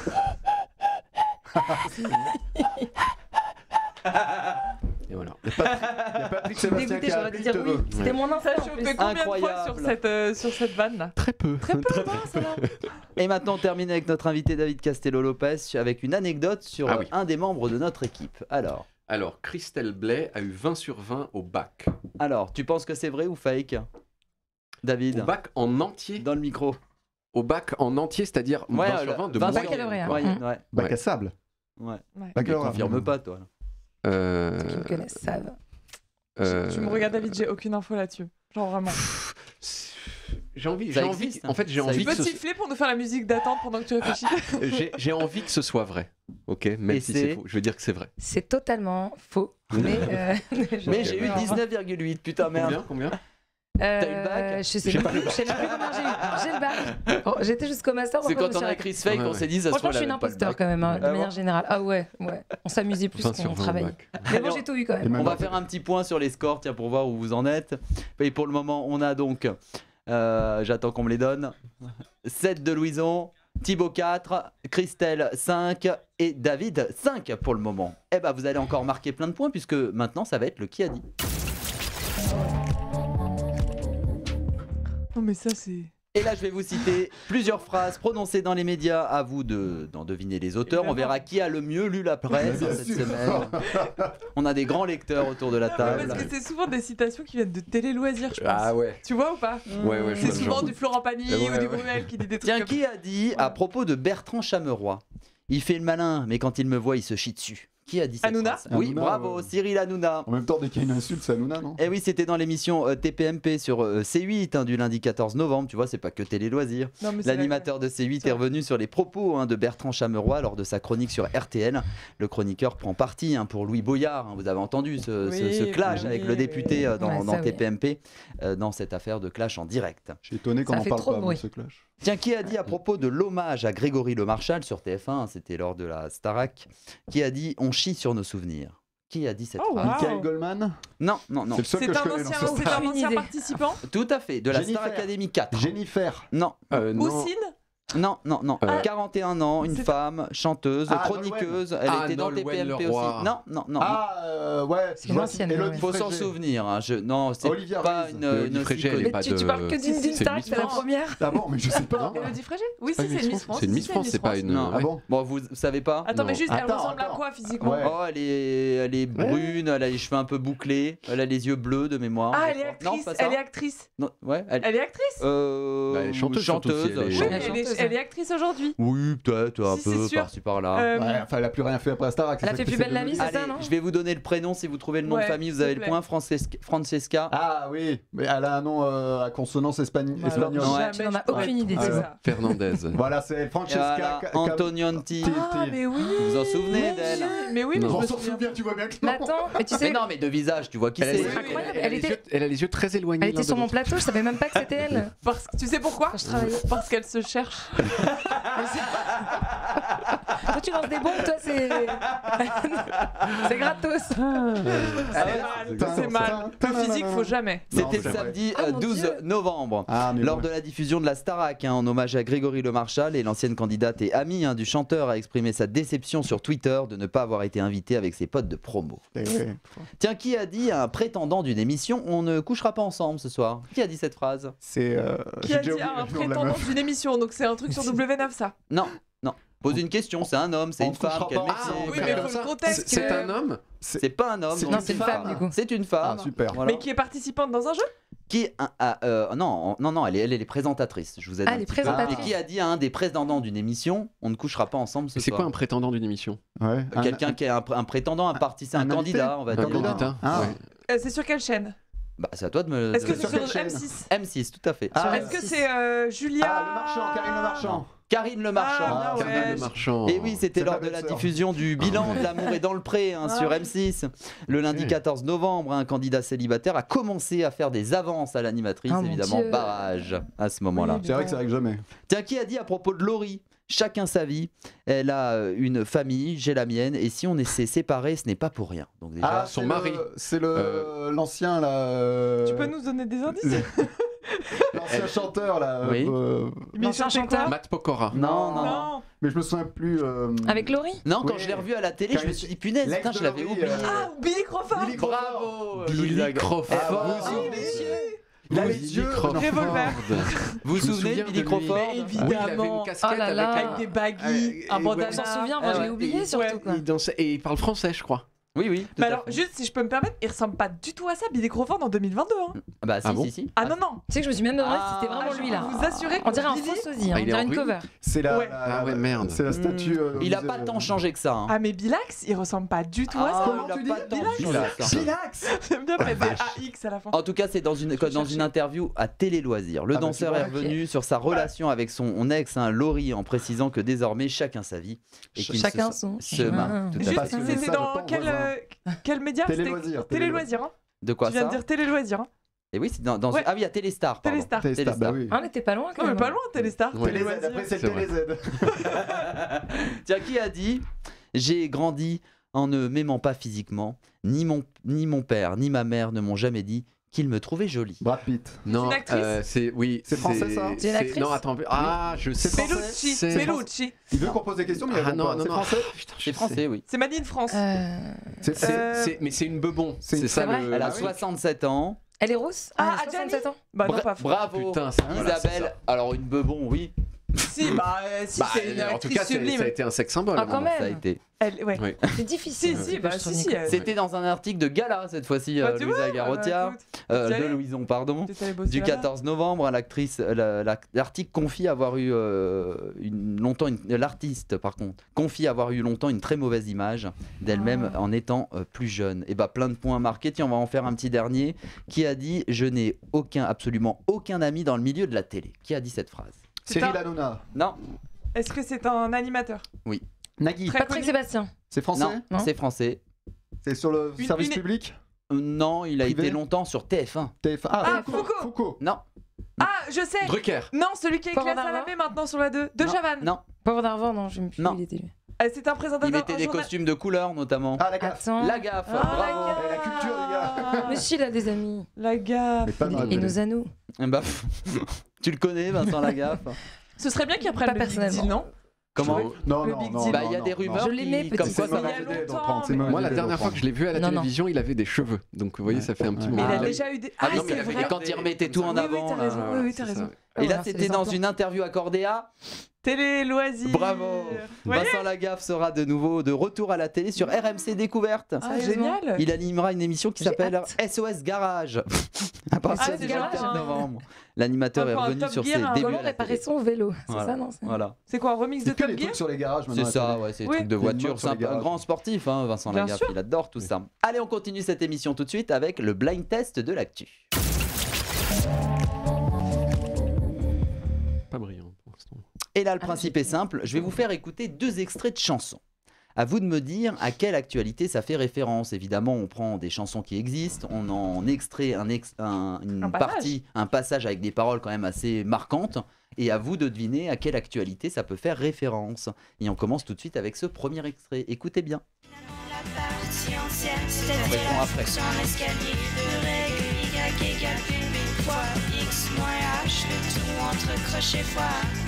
Et voilà. Il y a Patrick Je suis Sébastien dégoûtée, qui a j'aurais dû il dire te oui. veut. C'était mon enfant. Ça en chopé plus. combien de fois Incroyable. sur cette, euh, sur cette vanne? Très peu. Très peu, mince, alors. Et maintenant, on termine avec notre invité David Castello-Lopez avec une anecdote sur Ah euh, oui. un des membres de notre équipe. Alors, Alors, Christelle Blay a eu vingt sur vingt au bac. alors, tu penses que c'est vrai ou fake? David, Au bac en entier. dans le micro. Au bac en entier, c'est-à-dire Ouais, vingt sur le- vingt de vingt moyenne. baccalauréat. quoi. Ouais, Mm. ouais, Bac Ouais. à sable. ouais. Ouais. Baccalauréat. Confirme pas, toi. Euh, Ceux qui me connaissent savent. euh, Tu me regardes, David, j'ai aucune info là-dessus. Genre vraiment. J'ai envie, Ça j'ai envie. existe, hein. En fait, j'ai Ça envie Tu peux que ce... siffler pour nous faire la musique d'attente pendant que tu réfléchis? j'ai, j'ai envie que ce soit vrai. Ok, même Et si c'est c'est faux. Je veux dire que c'est vrai. C'est totalement faux. Mais, euh, je- Mais j'ai eu dix-neuf virgule huit, putain merde. Combien, combien Euh, T'as eu le bac? Je sais même plus, je sais même plus combien j'ai eu. J'ai le bac. Bon, j'étais jusqu'au master. C'est après, je me quand on suis a arrêtée. écrit ce fake, Ouais, on ouais. s'est dit ça se Franchement, trouve, je suis elle une avait pas le imposteur bac. quand même, hein, de Ah manière bon générale. Ah ouais, ouais. On s'amusait plus vingt sur qu'on vingt au travaillait. bac. Mais bon, j'ai tout eu quand Et même. même- On va faire un petit point sur les scores, tiens, pour voir où vous en êtes. Et pour le moment, on a donc, euh, j'attends qu'on me les donne, sept de Louison, Thibaut quatre, Christelle cinq et David cinq pour le moment. Eh ben, vous allez encore marquer plein de points puisque maintenant, ça va être le qui a dit. Non, mais ça, c'est. Et là, je vais vous citer plusieurs phrases prononcées dans les médias. À vous de, d'en deviner les auteurs. On verra qui a le mieux lu la presse Bien cette sûr. semaine. On a des grands lecteurs autour de la table. Parce que c'est souvent des citations qui viennent de télé loisirs, je pense. Ah ouais. Tu vois ou pas? Ouais, ouais, je C'est vois le souvent genre. du Florent Pagny Ouais, ou du ouais. Bruel qui dit des trucs Tiens, comme qui a dit à propos de Bertrand Chameroy? Il fait le malin, mais quand il me voit, il se chie dessus. Qui a dit ça? Hanouna Oui, Hanouna, bravo, ouais. Cyril Hanouna. En même temps, dès qu'il y a une insulte, c'est Hanouna, non? Eh oui, c'était dans l'émission euh, T P M P sur euh, C huit hein, du lundi quatorze novembre. Tu vois, c'est pas que télé loisirs. Non, mais c'est L'animateur de C huit C'est est vrai. revenu sur les propos hein, de Bertrand Chameroy lors de sa chronique sur R T L. Le chroniqueur prend parti hein, pour Louis Boyard. hein. Vous avez entendu ce, ce- Oui, ce clash oui, avec oui, le oui. député euh, dans, Ouais, ça, dans oui. T P M P, euh, dans cette affaire de clash en direct. Je suis étonné qu'on Ça en fait parle trop pas de avant bruit. ce clash. Tiens, qui a dit à propos de l'hommage à Grégory Le Marchal sur T F un, c'était lors de la Starac, qui a dit « On chie sur nos souvenirs ». Qui a dit cette Oh, phrase wow. Michael Goldman? Non, non, non. C'est le seul C'est que je un connais dans ancien, ce c'est stade. un Aucune ancien idée. participant. Tout à fait, de la Jennifer. Star Academy quatre. Jennifer. Non, Euh, non. Oussine. non, non, non. Euh. quarante et un ans, une C'est- femme, chanteuse, Ah, chroniqueuse. Elle Ah, était dans T P M P Nolwenn aussi. Leroy. Non, non, non. Ah, euh, ouais. C'est une Joachim- ancienne, Élodie ouais. Faut s'en Frégé. souvenir. hein, Je... Non, c'est Olivia pas Ruiz. une, Élodie une Frégé, elle est psychologue. pas Tu, tu de- parles que d'une c'est d'une une star, Miss c'est la France. première. Ah bon, mais je sais pas. Élodie Frégé? Oui, pas si, une c'est une Miss Miss France. France. C'est une si, Miss France, c'est pas une. Non. Ah ouais. bon? Bon, vous savez pas Attends, mais Non. juste, elle Attends, ressemble à attends. quoi physiquement? Ouais. Oh, elle est, elle est brune, elle a les cheveux un peu bouclés, elle a les yeux bleus de mémoire. Ah, je elle est crois. Non, actrice. pas ça. Elle est actrice. Non, ouais, elle, Elle est actrice. euh, Bah, elle est chanteuse, surtout, si elle est Oui, chanteuse. mais elle est, chanteuse, elle est actrice aujourd'hui. Oui, peut-être un Si, peu c'est sûr. par-ci par-là. Euh, Ouais, enfin, elle a plus rien fait après Starac. Elle a fait Plus belle la vie, c'est Allez, ça, non je vais vous donner le prénom. Si vous trouvez le nom Ouais, de famille, vous s'il avez te le plaît. point. Francesca. Francesca. Ah oui, mais elle a un nom euh, à consonance espagne- Bah alors, espagnole. Ouais. Tu n'en as je pourrais aucune idée, trouver c'est ça. ça. Fernandez. Voilà, c'est Et Francesca voilà, Ca- Ca- Antonionti. Ah, mais oui. Vous vous en souvenez Mon d'elle? Dieu. Mais oui, mais Non. je On me s'en souviens. souvient, tu vois bien que Mais non. attends, mais tu Mais sais, non, mais de visage, tu vois qui Elle a, c'est. les yeux- incroyable, elle a elle les était- yeux- elle a les yeux très éloignés. elle était l'un sur de mon l'autre. plateau, je savais même pas que c'était elle. Parce que tu sais pourquoi Quand je travaillais. Parce qu'elle se cherche. Toi, tu lances des bombes, toi, c'est. c'est gratos. C'est mal. C'est mal. Le physique, faut jamais. Non, C'était le c'est vrai. samedi Ah, euh, mon douze Dieu. novembre. Ah, mais Lors ouais. de la diffusion de la Starac, hein, en hommage à Grégory Le Marchal, et l'ancienne candidate et amie hein, du chanteur a exprimé sa déception sur Twitter de ne pas avoir été invitée avec ses potes de promo. Eh ouais. Tiens, qui a dit à un prétendant d'une émission on ne couchera pas ensemble ce soir? Qui a dit cette phrase? C'est. euh, Qui j'ai a déjà dit oublié à un le nom de la prétendant meuf. d'une émission, donc c'est un truc sur W neuf ça. Non, non. Pose une question, c'est un homme, c'est On une ne femme, couchera quel pas métier? ensemble. Oui, faire mais comme faut ça. le contexte. C'est que- un homme. C'est pas un homme, C'est donc Non, c'est une femme, du coup. C'est une femme. Ah, super. Voilà. Mais qui est participante dans un jeu. Qui a- a- euh, non, non, non, elle est, elle est présentatrice. Je vous ai Ah, dit. elle est un petit peu. présentatrice. Et qui a dit à un des prétendants d'une émission on ne couchera pas ensemble ce C'est soir? quoi un prétendant d'une émission? Ouais. Un- Quelqu'un qui est un, un prétendant, un participant, un, un candidat, invité on va Un dire. candidat. candidat. Ah. Ouais. Euh, c'est sur quelle chaîne? Bah, c'est à toi de me. Est-ce que de- c'est sur sur quelle chaîne M six? M six, tout à fait. Ah, Est-ce que c'est euh, Julia Ah, le marchand, Karine Le Marchand. Karine Le Marchand. Ah, Ah, ouais. Karine Le Marchand. Et oui, c'était C'est lors ma de la belle-sœur. diffusion du bilan de l'amour est dans le pré hein, Ah sur oui. M six. Le lundi Ok. quatorze novembre, un candidat célibataire a commencé à faire des avances à l'animatrice, Oh, mon évidemment, Dieu. barrage à ce moment-là. Oui, C'est vrai que ça arrive jamais. Tiens, qui a dit à propos de Laurie chacun sa vie, elle a euh, une famille, j'ai la mienne, et si on s'est séparés, ce n'est pas pour rien. Donc déjà, Ah, son c'est mari. le- C'est le Euh, l'ancien là. euh, Tu peux nous donner des indices? L'ancien chanteur là. Oui. euh, Mais L'ancien cherchez quoi? chanteur. Matt Pokora. non, non, non. Non. Mais je me souviens plus. euh, Avec Laurie. Non, quand Oui. je l'ai revu à la télé, Quand je me il- suis dit punaise, l'ex putain, de je l'avais Laurie, oublié. euh, Ah, Billy Crawford. Billy Crawford. Bravo, Billy Louisa. Crawford. Eh, Ah, vous bravo. vous souvenez Il a les Billy yeux. Crawford. Revolver. Vous vous Je me souvenez de souviens Billy de lui. Crawford? Mais Oui, il avait évidemment. une casquette Oh là là. avec Avec des baggy, Euh, un et- bandana. On s'en souvient, moi je Ouais. l'ai oublié Ouais. surtout. Quoi. il dansait et il parle français, je crois. Oui, oui. tout Mais à alors, fait. juste si je peux me permettre, il ressemble pas du tout à ça, Billy Crawford en deux mille vingt-deux. Hein. Ah bah si, Ah bon si, si. Ah non, non. Tu sais que je me suis même demandé Ah, si c'était vraiment je lui peux là. vous assurer que On dirait un Billy- faux sosie, hein, Ah, on il est dirait en une ruine. cover. C'est la, Ouais. la- Ah ouais, merde. C'est la statue. euh, Il a de- pas tant changé que ça. hein. Ah mais Bilax, il ressemble pas du tout à Ah, ça. Comment il a tu pas dis tant Bilax changé que ça. Chillax. J'aime bien mettre des A X à la fin. En tout cas, c'est dans une, dans une interview à Télé Loisirs. Le Ah bah, danseur tu est vois, revenu sur sa relation avec son ex, hein, Laurie, en précisant que désormais chacun sa vie. Et qu'il ne Chacun se- son se chemin. main. Tout à Juste, Parce fait. que c'était ça, dans pas quel, voisin. euh, quel média? Télé C'était- Loisirs, Télé Télé Loisirs. Hein. De quoi Tu viens ça de dire Télé Loisirs. Hein. Et oui, c'est dans, dans Ouais. une- ah oui, à Téléstar. pardon. Téléstar. Téléstar, bah oui. Ah, on était pas loin quand Non mais même. pas loin, Téléstar. Ouais. Télé Télé Z, après c'est C'est vrai. Télé Z. Tiens, qui a dit j'ai grandi en ne m'aimant pas physiquement, ni mon, ni mon père, ni ma mère ne m'ont jamais dit qu'il me trouvait jolie. Brad Pitt. Non, une actrice euh, c'est oui. C'est français, ça C'est une actrice Non, attends. Ah, je sais. C'est Bellucci. C'est- Bellucci. Il veut qu'on pose des questions, mais il Ah répond non, pas. non, C'est non. français. Putain, je C'est sais. français, oui. C'est Made in France. Euh, C'est C'est- Euh, c'est- Mais c'est une bebon. c'est une- C'est ça c'est vrai le. Elle a Ah oui. soixante-sept ans. Elle est rousse. Ah, elle a soixante-sept ans. Bah non, Bra- pas faux. bravo, Putain, c'est- voilà, c'est Isabelle. ça. Alors une bebon, oui. Si, bah euh, si, Bah, c'est une en tout actrice cas, c'est- sublime. ça a été un sexe symbole. Ah, quand vraiment. même. Ça a été. Elle, ouais. Ouais. C'est difficile. Si, si, euh, bah je si, trouve, si. Nico. euh, C'était dans un article de Gala cette fois-ci, bah, euh, tu Louisa vois, Garotia, bah, écoute, euh, t'y de allais Louison, pardon. t'es allé bosser Du là-bas. quatorze novembre, l'actrice, la- la- l'article confie avoir eu euh, une, longtemps, une- l'artiste par contre, confie avoir eu longtemps une très mauvaise image d'elle-même Ah. en étant euh, plus jeune. Et bah plein de points marqués. Tiens, on va en faire un petit dernier. Qui a dit je n'ai aucun, absolument aucun ami dans le milieu de la télé. Qui a dit cette phrase? C'est Cyril un- Hanouna. Non, Est-ce que c'est un animateur? Nagui. Très Patrick connu. Sébastien. C'est français. non, Non. c'est français. C'est sur le Une- service une- public. Euh, Non, il a Privé été longtemps sur T F un. T F un. Ah, Foucault. Foucault. Foucault. Non, Ah, je sais. Drucker. Non, celui qui est Pauvre classe à d'Arvor. la baie maintenant sur la deux. De non, Chavannes. non. Pauvre d'Arvor, non, je me plus Non. où il était lui. Euh, C'est un présentateur. Il mettait un des journal- costumes de couleur notamment. Ah, la gaffe. Attends. La gaffe, Ah, bravo. la gaffe. La culture, les gars. Mais si, il a des amis. La gaffe. Mais pas dans la Et télé. nos anneaux. Eh bah, tu le connais, Vincent Lagaffe? Ce serait bien qu'il Pas apprenne le Big personnellement. Deal, non? Comment? Non, Le non, Big non. Deal. Bah, il y a non, des non, rumeurs Je l'aimais, qui- petit. comme C'est quoi ça mauvais il y a idée d'en longtemps, prendre, c'est mais- mauvais Moi, la idée d'en dernière fois prendre. que je l'ai vu à la Non, non. télévision, il avait des cheveux. Donc, vous voyez, ça fait un petit Ouais. Mais moment. il a Ah, déjà eu des. Ah, Ah, non, c'est mais vrai. quand il remettait tout en Oui, oui, avant. t'as là. raison. Oui, oui, t'as c'est raison. ça. Et là, voilà, c'est c'était les dans implants. une interview accordée à... Télé loisirs. Bravo. Ouais. Vincent Lagaffe sera de nouveau de retour à la télé sur R M C Découverte. Ah, Sérieusement génial. Il animera une émission qui J'ai s'appelle hâte. S O S Garage. À partir Ah, du c'est déjà vingt-quatre un- novembre. L'animateur est Encore un revenu Top sur ses Gear, un débuts Comment à la réparer télé. son vélo? C'est Voilà. ça, non c'est- Voilà. C'est quoi, un remix de C'est que Top les Gear? trucs sur les garages C'est maintenant. à la ça, télé. ouais, c'est des Oui. trucs de Des voiture. modes C'est sur un, les un garages. grand sportif, hein, Vincent Bien Lagaffe. sûr. Il adore tout ça. Allez, on continue cette émission tout de suite avec le blind test de l'actu. Pas brillant pour l'instant. Et là, le Ah, principe j'ai- est simple. Je vais vous faire écouter deux extraits de chansons. À vous de me dire à quelle actualité ça fait référence. Évidemment, on prend des chansons qui existent, on en extrait un ex- un- une Un passage. partie, un passage avec des paroles quand même assez marquantes. Et à vous de deviner à quelle actualité ça peut faire référence. Et on commence tout de suite avec ce premier extrait. Écoutez bien. La partie ancienne, On c'est-à-dire répond la après. fonction en escalier de règle Y égale P B fois X moins H, le tout entre crochet fois.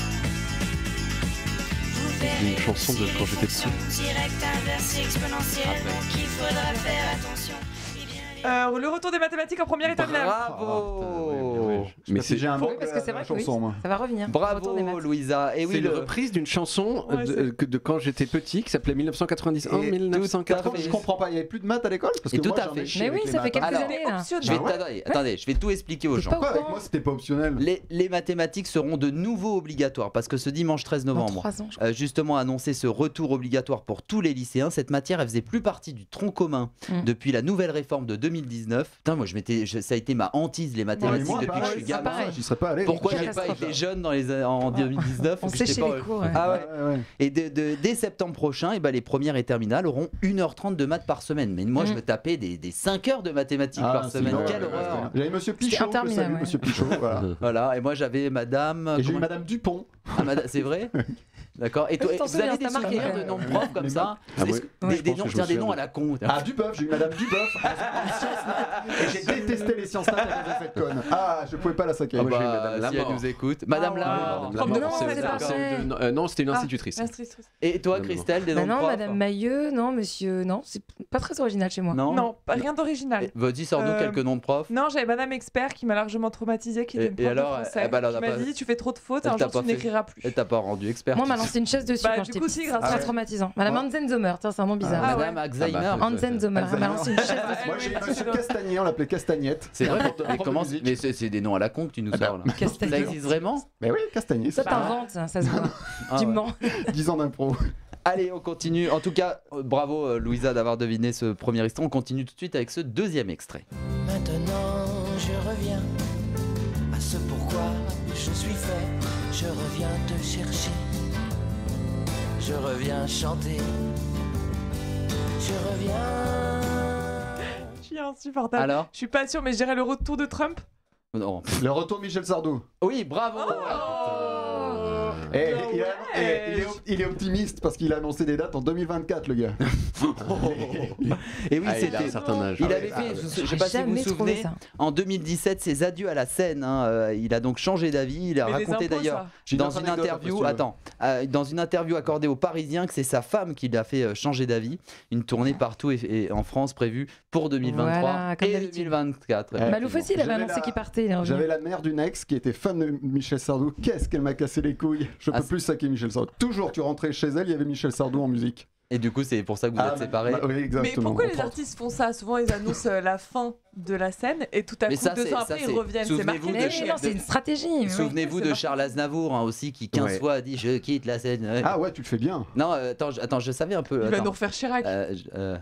Vous verrez Une chanson de aussi quand les j'étais fonctions directes, inversées, exponentielles, Après. donc il faudra faire attention. Eh bien, les- Euh, le retour des mathématiques en première et terminale. Bravo. Mais si j'ai un Oui, mot parce que c'est vrai que oui, chanson, moi. ça va revenir. Retour Bravo des maths. Louisa. Et oui, c'est une le- reprise d'une chanson Ouais, de, c'est- que- de quand j'étais petit qui s'appelait mille neuf cent quatre-vingt-dix-un Et mille neuf cent quatre-vingt. tout à Je comprends pas, il n'y avait plus de maths à l'école parce Et que tout moi, à j'en ai fait. chié Mais avec oui, les ça fait maths. quelques Alors, années. là. optionnel. je vais, Ah ouais attendez, attendez, je vais tout expliquer aux T'es gens. pas au Pourquoi avec courant moi c'était pas optionnel? Les, les mathématiques seront de nouveau obligatoires parce que ce dimanche treize Dans novembre, trois ans, je crois. euh, justement annoncé ce retour obligatoire pour tous les lycéens. Cette matière, elle faisait plus partie du tronc commun Mm. depuis la nouvelle réforme de deux mille dix-neuf. Putain, moi, je m'étais, je- ça a été ma hantise, les Ouais, mais mathématiques, moi, depuis que je pareil, suis c'est gamin. pareil. J'y serais pas allé. Pourquoi j'ai pas Catastrophe. été jeune dans les, en deux mille dix-neuf On que j'étais séchait pas- les cours. ouais. Ah ouais. Ouais, ouais. Et de- de- dès septembre prochain, eh ben, les premières et terminales auront une heure trente de maths par semaine. Mais moi, je Mm. me tapais des, des cinq heures de mathématiques Ah, par c'est semaine. bon, Quelle ouais, ouais, horreur. ouais. J'avais Monsieur Pichot, je interminable, salue ouais. Monsieur Pichot. Voilà. Voilà, et moi j'avais madame. Et j'ai eu comment- Madame Dupont. Ah, madame- c'est vrai. D'accord. Et toi, Oui, t'en vous souviens, avez des ça marque, souvenirs ouais. de noms de profs comme Les ça Ah, Des, ouais. des- Ouais, je des pense noms, que je tiens, me des souviens noms de- à la con. Ah, Duboeuf, j'ai eu Madame Duboeuf. Et j'ai détesté les sciences nat à cause de cette conne. Ah, je pouvais pas la saquer. Ah moi, j'ai eu bah, Madame si elle Lamort. nous écoute. Madame Ah, Lamort. ouais. Madame Non, Lamort, c'est c'est- pas c'est vrai. une- euh, non, c'était une Ah, institutrice. Institutrice. Et toi, Non, non. Christelle, des Bah noms de non, profs Madame Mailleux, non, monsieur, non, c'est pas très original chez moi. Non. Non, pas- rien d'original. Eh, Vas-y, sors-nous Euh, quelques noms de profs. Non, j'avais Madame Expert qui m'a largement traumatisée, qui Et- était une et prof alors, de français, eh ben, elle en qui a m'a pas- dit tu fais trop de fautes, Elle un t'a jour pas tu fait- n'écriras plus. Elle t'a pas rendu expert. Moi, on m'a lancé une chaise dessus Bah, quand du j'étais coup, petite. si, grâce Très à- traumatisant. Madame Ouais. Hansen-Zomer, tiens, c'est un nom bizarre. Ah ouais. Madame Alzheimer. Ah bah, Hansen-Zomer, elle m'a lancé une chaise Ah, dessus. Moi, j'ai eu oui, Monsieur parce que- Castagnet, on l'appelait Castagnette. C'est vrai. Prof de- Mais prof de comment musique. Mais c'est c'est des noms à la con que tu nous Ah bah, sors là. Castagnet. Ça existe vraiment Mais oui, Castagnet, Ça c'est t'invente, ça, ça se voit. Ah Tu ouais. mens. dix ans d'impro. Allez, on continue. En tout cas, euh, bravo euh, Louisa d'avoir deviné ce premier extrait. On continue tout de suite avec ce deuxième extrait. Maintenant je reviens à ce pourquoi je suis fait. Je reviens te chercher. Je reviens chanter. Je reviens. Je suis insupportable. Alors Je suis pas sûre, mais je dirais le retour de Trump. Non. Le retour de Michel Sardou. Oui, bravo. Et, Oh, il, a- ouais. et il est, op- il est optimiste parce qu'il a annoncé des dates en deux mille vingt-quatre, le gars. Et oui, Ah, il a un c'était. certain âge. Il Ah avait ouais, fait, ah, je, ouais. je sais pas si vous vous Jamais trouvé souvenez, ça. en deux mille dix-sept, ses adieux à la scène. hein, euh, il a donc changé d'avis. Il a Mais les raconté impôts, d'ailleurs ça. J'ai dans autre une anecdote, interview, après, si tu veux. attends, euh, dans une interview accordée aux Parisiens que c'est sa femme qui l'a fait euh, changer d'avis. Une tournée partout et, et en France prévue pour deux mille vingt-trois Voilà, comme et d'habitude. deux mille vingt-quatre. Ouais. Malouf aussi, il avait J'avais annoncé la- qu'il partait, il est revenu. J'avais la mère d'une ex qui était fan de Michel Sardou. Qu'est-ce qu'elle m'a cassé les couilles. Je Ah, peux c'est- plus saquer Michel Sardou. Toujours, tu rentrais chez elle, il y avait Michel Sardou en musique. Et du coup, c'est pour ça que vous Ah, êtes séparés. bah, oui, exactement. Mais pourquoi les Entre- artistes font ça? Souvent, ils annoncent euh, la fin de la scène et tout à Mais coup, ça, deux c'est- ans ça, après, c'est- ils reviennent. C'est souvenez-vous marqué. de Mais Cher- non, c'est une stratégie. mais oui. Souvenez-vous c'est de marqué. Charles Aznavour hein, aussi qui quinze Ouais. fois a dit je quitte la scène. Ouais. Ah ouais, tu le fais bien. Non, euh, attends, je, attends, je savais un peu. Il va attends. nous refaire Chirac. Euh, je- euh,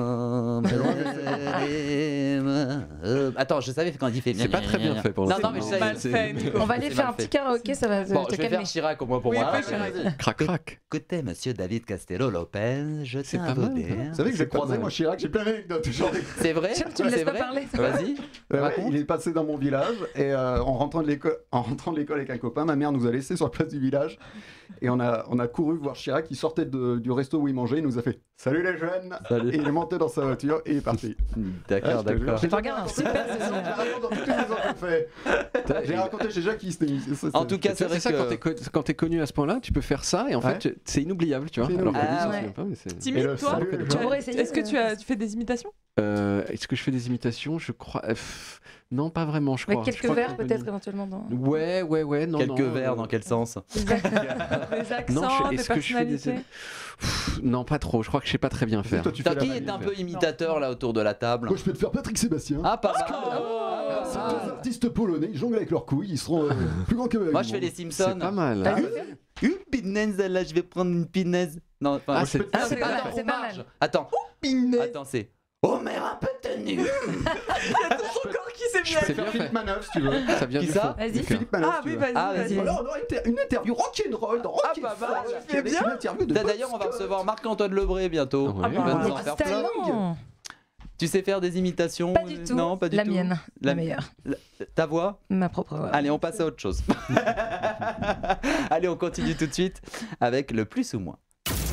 euh, attends, je savais quand il fait. C'est pas très bien fait pour Non, l'instant. non, mais je C'est savais. mal fait, Nico. On va aller C'est faire mal un petit fait. karaoké, ça va te, Bon, te je vais calmer. faire Chirac au moins pour Oui, moi. fais Chirac. Crac, crac. Écoutez, monsieur David Castello Lopez, je C'est tiens à pas vous mal. dire. Vous savez que j'ai C'est pas croisé, mal. moi, Chirac, j'ai plein d'anecdotes. J'en ai- C'est vrai Tu me laisses C'est pas vrai parler. Vas-y. Ouais, ouais, Raconte. il est passé dans mon village et euh, en rentrant de l'école, en rentrant de l'école avec un copain, ma mère nous a laissés sur la place du village et on a, on a couru voir Chirac. Il sortait de- du resto où il mangeait, il nous a fait salut les jeunes. Salut. Et il est monté dans sa voiture et il est parti. D'accord, Ah, je te jure. d'accord. J'ai Je regarde un raconté- super J'ai saison. raconté dans toutes les maisons qu'on fait. J'ai raconté chez Jacques c'était En tout cas, C'est c'est vrai ça, quand que. t'es co- quand t'es connu à ce point-là, tu peux faire ça et en Ouais. fait, tu- c'est inoubliable, tu vois. C'est Alors que lui, inoubliable. il s'en Ah souvient ouais. pas, mais c'est- T'imites, Et le toi salut, Tu le as- Tu pourrais essayer Est-ce que de- tu, as, tu fais des imitations? Euh, Est-ce que je fais des imitations? Je crois. euh, pff, non, pas vraiment, je Avec crois. Je quelques crois vers que- peut-être éventuellement. Dans... Ouais, ouais, ouais. Non, Quelques non, vers, euh, dans quel sens? Des accents, Non, je- des est-ce que je fais des- personnalités. Pff, Non, pas trop. Je crois que je sais pas très bien faire. Toi, tu fais T'as la qui valise. est un peu imitateur là autour de la table? Moi, je peux te faire Patrick Sébastien. Ah, pas mal. Ah, c'est Ah. deux artistes polonais, ils jonglent avec leurs couilles, ils seront euh, plus grands que Moi je fais les Simpsons. C'est pas mal. Vas-y, Ah, fais. Une pinaise, là je vais prendre une pinaise. Non, enfin, Ah, je c'est- peux- Ah, c'est pas Attends, mal, c'est pas hommage. mal. Attends. Attends, c'est Homer un peu tenu. Encore qui s'est Je peux C'est faire bien Philippe fait. Manœuvre si tu veux. Ça vient Qui du ça fond. Vas-y. du cœur. Philippe Manœuvre. Ah si tu oui, veux. vas-y, Ah, vas-y. Alors, on a une interview rock'n'roll dans Ah, Rock pas mal, and Roll. c'est bien. Une interview de D'ailleurs, on va Bon Scott. recevoir Marc-Antoine Lebré bientôt. Ouais, Ah, Il va bah, nous en Mais faire plein. totalement. Tu sais faire des imitations? Pas du tout. Non, pas du la tout. mienne, la, La- meilleure. Ta voix? Ma propre voix. Allez, on passe à autre chose. Allez, on continue tout de suite avec le plus ou moins.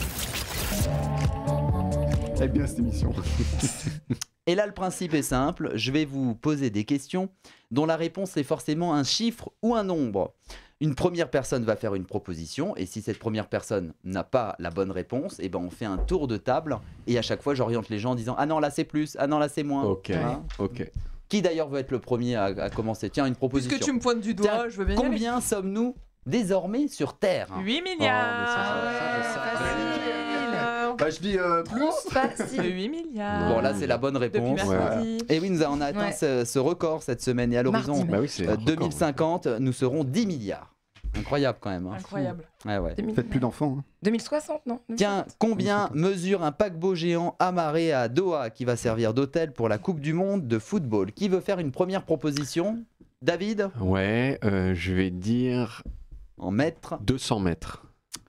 Elle est bien cette émission. Et là, le principe est simple. Je vais vous poser des questions dont la réponse est forcément un chiffre ou un nombre. Une première personne va faire une proposition et si cette première personne n'a pas la bonne réponse, eh ben on fait un tour de table et à chaque fois j'oriente les gens en disant ah non là c'est plus, ah non là c'est moins. Ok, Hein ok. Qui d'ailleurs veut être le premier à, à commencer? Tiens, une proposition. Puisque tu me pointes du doigt, Tiens, je veux bien y aller. Combien sommes-nous désormais sur Terre? huit Oh, mais milliards. ça, ça, ça, ça, ça, Facile. Bah, je dis euh, plus. Trop facile. huit milliards. Bon là c'est la bonne Depuis réponse. mercredi. Et oui, nous avons atteint Ouais. ce, ce record cette semaine et à l'horizon Mardi, Bah oui, c'est euh, un record. deux mille cinquante, nous serons dix milliards. Incroyable quand même. hein. Incroyable. Ouais, ouais. deux mille Faites plus d'enfants. hein. deux mille soixante, non Tiens, combien mesure un paquebot géant amarré à Doha qui va servir d'hôtel pour la Coupe du Monde de football? Qui veut faire une première proposition? David? Ouais, euh, je vais dire En mètres. deux cents mètres.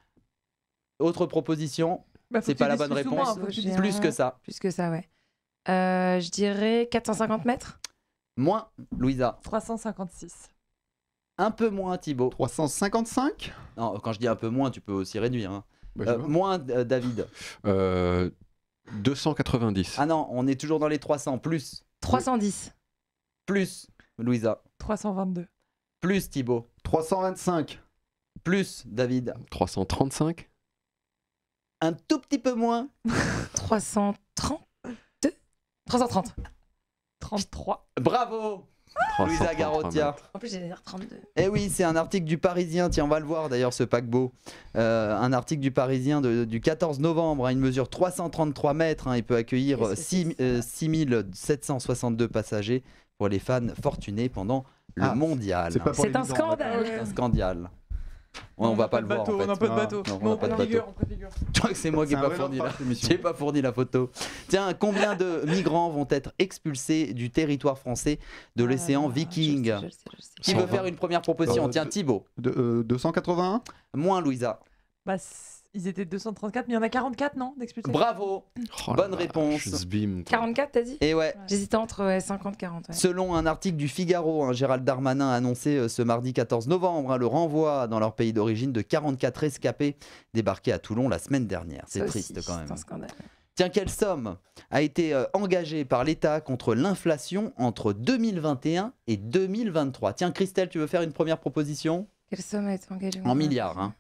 Autre proposition? Bah, faut C'est que pas tu la dises bonne plus ou moins, réponse. faut que tu dises Plus que ça. Plus que ça, ouais. Euh, je dirais quatre cent cinquante mètres. Moins, Louisa. trois cent cinquante-six. Un peu moins, Thibaut. trois cent cinquante-cinq. Non, quand je dis un peu moins, tu peux aussi réduire. hein. Bah, je Euh, vois. moins, euh, David. Euh, deux cent quatre-vingt-dix. Ah non, on est toujours dans les trois cents. Plus. trois cent dix. Plus, Louisa. trois cent vingt-deux. Plus, Thibaut. trois cent vingt-cinq. Plus, David. trois cent trente-cinq. Un tout petit peu moins. trois cent trente-deux. trois cent trente. trente-trois. Bravo, Louisa trois cent trente-trois Garotia. mètres. En plus, j'ai dire trente-deux. Eh oui, c'est un article du Parisien. Tiens, on va le voir d'ailleurs, ce paquebot. Euh, un article du Parisien de- du quatorze novembre. hein. Il mesure trois cent trente-trois mètres. hein. Il peut accueillir Et c'est- six mille sept cent soixante-deux passagers pour les fans fortunés pendant le Ah, mondial. c'est pas pour C'est les un bidons, scandale. C'est un scandale. Ouais, on, va pas le voir. bateau, en fait. on n'a pas de Ah, bateau. non, on Non, n'a pas de on bateau. préfigure, on préfigure. Je crois que c'est moi qui C'est n'ai un pas vrai fourni la... naufrage, cette émission. J'ai pas fourni la photo. Tiens, combien de migrants vont être expulsés du territoire français de l'océan Ah, Viking? je le sais, je le sais, je le sais. Qui cent veut vingt. faire une première proposition? Euh, Tiens, de- Thibaut. De, euh, deux cent quatre-vingt-un. Moins Louisa. Bah, c- ils étaient deux cent trente-quatre, mais il y en a quarante-quatre, non, d'expulsés? Bravo. Oh la Bonne vache, réponse. Zbim, quoi. quarante-quatre, t'as dit? Et ouais. J'hésitais entre ouais, cinquante quarante. Ouais. Selon un article du Figaro, hein, Gérald Darmanin a annoncé euh, ce mardi quatorze novembre hein, le renvoi dans leur pays d'origine de quarante-quatre rescapés débarqués à Toulon la semaine dernière. C'est Ça triste aussi, quand même. C'est un scandale. Tiens, quelle somme a été euh, engagée par l'État contre l'inflation entre deux mille vingt et un et deux mille vingt-trois? Tiens, Christelle, tu veux faire une première proposition? Quelle somme a été engagée? En milliards. Hein.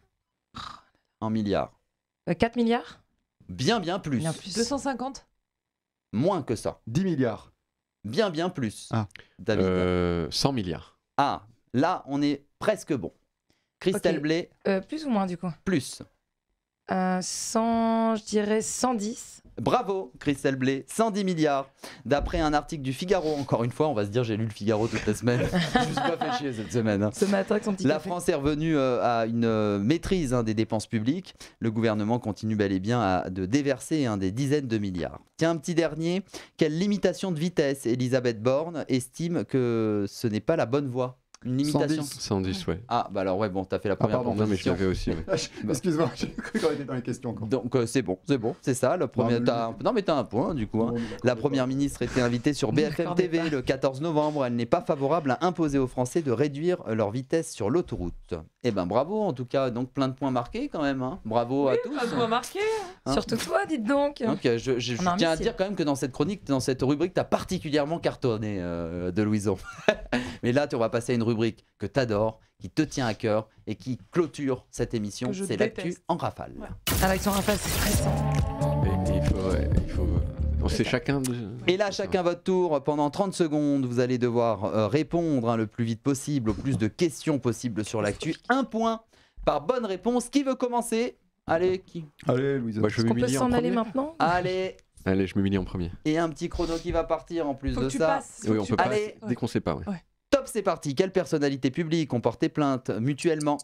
En milliards. Euh, quatre milliards? Bien, bien plus. Bien plus. deux cent cinquante? Moins que ça. dix milliards. Bien, bien plus. Ah. David. Euh, cent milliards. Ah, là, on est presque bon. Christelle Ok. Blé, Euh, plus ou moins, du coup? plus. Euh, cent, je dirais cent dix. Bravo, Christelle Blé, cent dix milliards. D'après un article du Figaro, encore une fois, on va se dire j'ai lu le Figaro toute la semaine. Je me suis pas fait chier cette semaine. hein. Ce matin avec son petit La café. France est revenue euh, à une euh, maîtrise hein, des dépenses publiques. Le gouvernement continue bel et bien à, de déverser hein, des dizaines de milliards. Tiens, un petit dernier. Quelle limitation de vitesse Elisabeth Borne estime que ce n'est pas la bonne voie? Une limitation. cent dix. cent dix, ouais. Ah, bah alors ouais, bon, t'as fait la Ah, première pardon, Non, mais je proposition. l'avais aussi. ouais. Ah, Excuse-moi, j'ai cru qu'on était dans les questions. encore. Donc euh, c'est bon, c'est bon, c'est ça. Le premier, mais- t'as un- Non mais t'as un point du coup. hein. Bon, d'accord, La d'accord. première ministre était invitée sur B F M T V le quatorze novembre. Elle n'est pas favorable à imposer aux Français de réduire leur vitesse sur l'autoroute. Eh ben bravo en tout cas, donc plein de points marqués quand même. hein. Bravo à tous. Un point marqué. Hein. Surtout toi, dites donc. Donc euh, je, je- je On a un tiens à missile. dire quand même que dans cette chronique, dans cette rubrique, t'as particulièrement cartonné euh, de Louison. Mais là, tu- on va passer à une rubrique que t'adores, qui te tient à cœur et qui clôture cette émission. Que je C'est l'actu déteste. en rafale. Ouais. Avec son rafale, c'est stressant. Et- et il faut, ouais, il faut, Oh, c'est chacun de... Et là, chacun votre tour. Pendant trente secondes, vous allez devoir euh, répondre hein, le plus vite possible, au plus de questions possibles sur l'actu. Un point par bonne réponse. Qui veut commencer? Allez, qui? Allez, Louise. Moi, je vais On peut m'humilier en s'en aller premier. maintenant? Allez. Allez, je m'humilie en premier. Et un petit chrono qui va partir en plus Faut de que tu ça. passes. Oui, on peut pas. Allez. Dès qu'on sait pas, ouais. Ouais. Top, c'est parti. Quelle personnalité publique ont porté plainte mutuellement?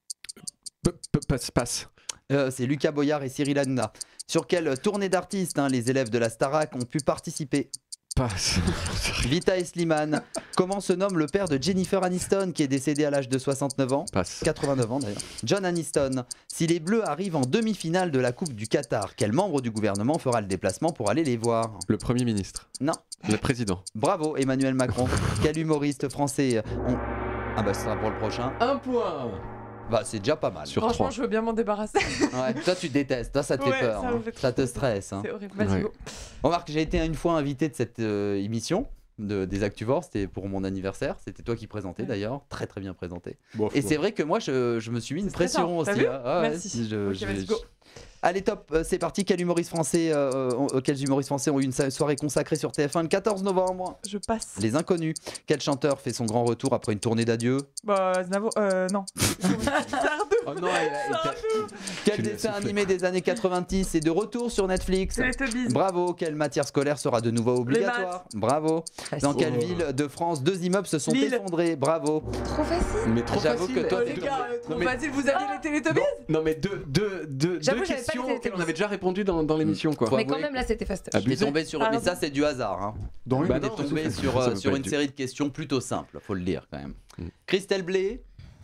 P- p- Passe, passe. Euh, C'est Lucas Boyard et Cyril Hanouna. Sur quelle tournée d'artistes hein, les élèves de la Starac ont pu participer? Passe. Vita et Slimane. Comment se nomme le père de Jennifer Aniston qui est décédé à l'âge de soixante-neuf ans? Passe. quatre-vingt-neuf ans d'ailleurs. John Aniston. Si les Bleus arrivent en demi-finale de la Coupe du Qatar, quel membre du gouvernement fera le déplacement pour aller les voir? Le Premier ministre. Non. Le président. Bravo Emmanuel Macron. Quel humoriste français on... Ah bah ce sera pour le prochain. Un point. Bah c'est déjà pas mal. Sur Franchement, trois. je veux bien m'en débarrasser. Ouais, toi tu détestes, toi ça te fait Ouais, peur, ça me hein. fait trop Ça te peur. stresse. Hein. C'est horrible. Vas-y, Ouais. go. Remarque, j'ai été une fois invité de cette euh, émission de, des Actuvores, c'était pour mon anniversaire, c'était toi qui présentais Ouais. d'ailleurs, très très bien présenté. Bon, Et bon. c'est vrai que moi je, je me suis mis une C'est stressant, pression t'as aussi. vu hein. Ah ouais, Merci. si, je- Ok, je- vas-y, je- go. Allez top, euh, c'est parti, quels humoristes français, euh, ont- quels humoristes français ont eu une so- soirée consacrée sur T F un le quatorze novembre? Je passe. Les Inconnus. Quel chanteur fait son grand retour après une tournée d'adieu? Bah, Znavo, euh, non. Sardou. Oh non, elle a- elle t'a- Sardou. Quel Tu l'as dessin soufflé. animé des années quatre-vingt-dix est de retour sur Netflix? C'est les Teletubbies. Bravo, quelle matière scolaire sera de nouveau obligatoire? Bravo. Dans quelle Oh. ville de France deux immeubles se sont Lille. effondrés? Bravo. Trop facile. Mais trop J'avoue facile. que toi, Oh, t'es- les gars, euh, trop Non, mais- facile, vous aviez les Teletubbies? Non mais deux, deux, deux, J'avoue, deux j'avais pas questions les auxquelles on avait déjà répondu dans, dans l'émission quoi. Faut Mais avouer quand même, là, c'était fastoche. Ah, Je t'ai Abusé. tombé sur, mais ça c'est du hasard. Hein. Dans une Bah T'es non, tombé ça sur, peut euh, pas sur être une dur. série de questions plutôt simples, faut le dire quand même. Mm. Christelle Blé.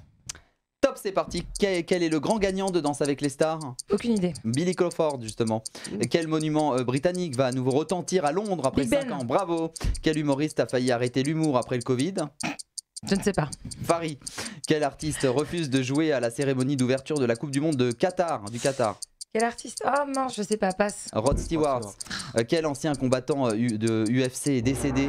Top, c'est parti. Quel, quel est le grand gagnant de Danse avec les stars? Aucune idée. Billy Crawford, justement. Et quel monument euh, britannique va à nouveau retentir à Londres après Big cinq Ben. ans? Bravo. Quel humoriste a failli arrêter l'humour après le Covid? Je ne sais pas. Farid. Quel artiste refuse de jouer à la cérémonie d'ouverture de la Coupe du Monde de Qatar, du Qatar? Quel artiste? Oh non, je sais pas, passe. Rod Stewart. Euh, quel ancien combattant euh, U- de U F C est décédé?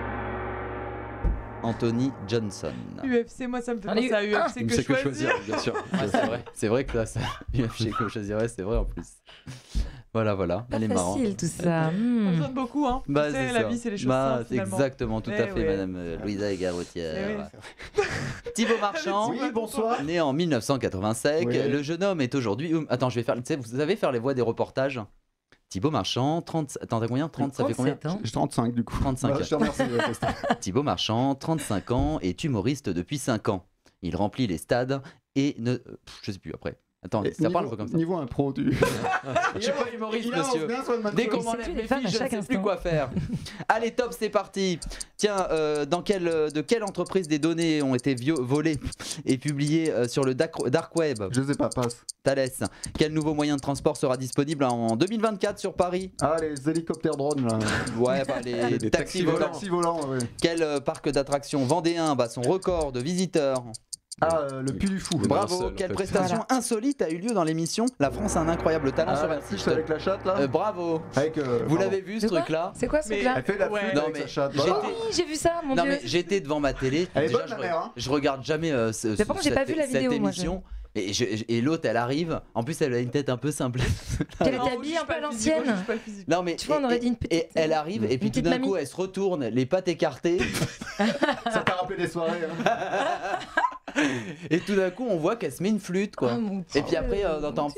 Anthony Johnson. U F C, moi, ça me fait J'en ai penser à eu un. U F C Il que sait que choisir. choisir, bien sûr. Ouais, c'est vrai, c'est vrai que ça, ça U F C que je choisirais, c'est vrai en plus. Voilà, voilà, Pas elle est marrante. facile tout ça. On Hmm. besoin de beaucoup, hein. Bah, Tu sais, c'est la ça. vie, c'est les choses Bah, simples, c'est finalement. exactement, tout à Eh fait, ouais. madame euh, Louisa Garotière. Eh Thibaut Marchand, Oui, bonsoir. né en mille neuf cent quatre-vingt-cinq, Oui. le jeune homme est aujourd'hui. Ouh, Attends, je vais faire. Tu sais, vous savez faire les voix des reportages? Thibaut Marchand, trente. Attends, t'as combien? trente, ça fait combien? trente-sept ans. J'ai trente-cinq du coup. trente-cinq. Bah, je te remercie. ouais, Christophe. Thibaut Marchand, trente-cinq ans, est humoriste depuis cinq ans. Il remplit les stades et ne. Pff, je sais plus après. Attends, Et ça niveau, parle un peu comme ça. Niveau impro, tu. Je suis pas humoriste, Il avance monsieur. bien sur le Dès manteau. qu'on Il m'enlève séduit mes les femmes filles, à je ne chaque sais plus instant. quoi faire. Allez, top, c'est parti. Tiens, euh, dans quelle, de quelle entreprise des données ont été vio- volées et publiées euh, sur le dark, dark web? Je sais pas, passe. Thales. Quel nouveau moyen de transport sera disponible en deux mille vingt-quatre sur Paris? Ah, les hélicoptères drones là. Ouais, bah, les, Les taxis taxis volants. Taxi volant, ouais. Quel euh, parc d'attractions vendéen bat son record de visiteurs? Ah, euh, le Puy du Fou. Oui. Bravo. seul, en Quelle fait. prestation insolite a eu lieu dans l'émission La France a un incroyable talent Ah, sur la la fiche avec la chatte là. Euh, bravo. Avec, euh, Vous pardon. l'avez vu ce De quoi truc-là? C'est quoi ce Mais- truc-là? Elle fait la Ouais. flûte Non, avec mais sa chatte. j'étais- Voilà. Oui, j'ai vu ça, mon Non dieu. mais j'étais devant ma télé. Elle est Déjà, bonne, je, la mère, hein. je regarde jamais euh, ce, Mais par contre, j'ai cette, pas vu la cette vidéo, moi, je- émission. Et, je- et l'autre, elle arrive. En plus, elle a une tête un peu simple. Qu'elle Non, était on habillée juge un peu pas à le physique, on l'ancienne. juge pas le physique. Non mais Tu vois, on et- aurait dit une et, petite- et elle arrive et puis une tout petite d'un mamie. coup, elle se retourne, les pattes écartées. Ça t'a rappelé des soirées. hein. Et tout d'un coup, on voit qu'elle se met une flûte, quoi. Oh, mon Et Dieu. puis après, euh, on entend.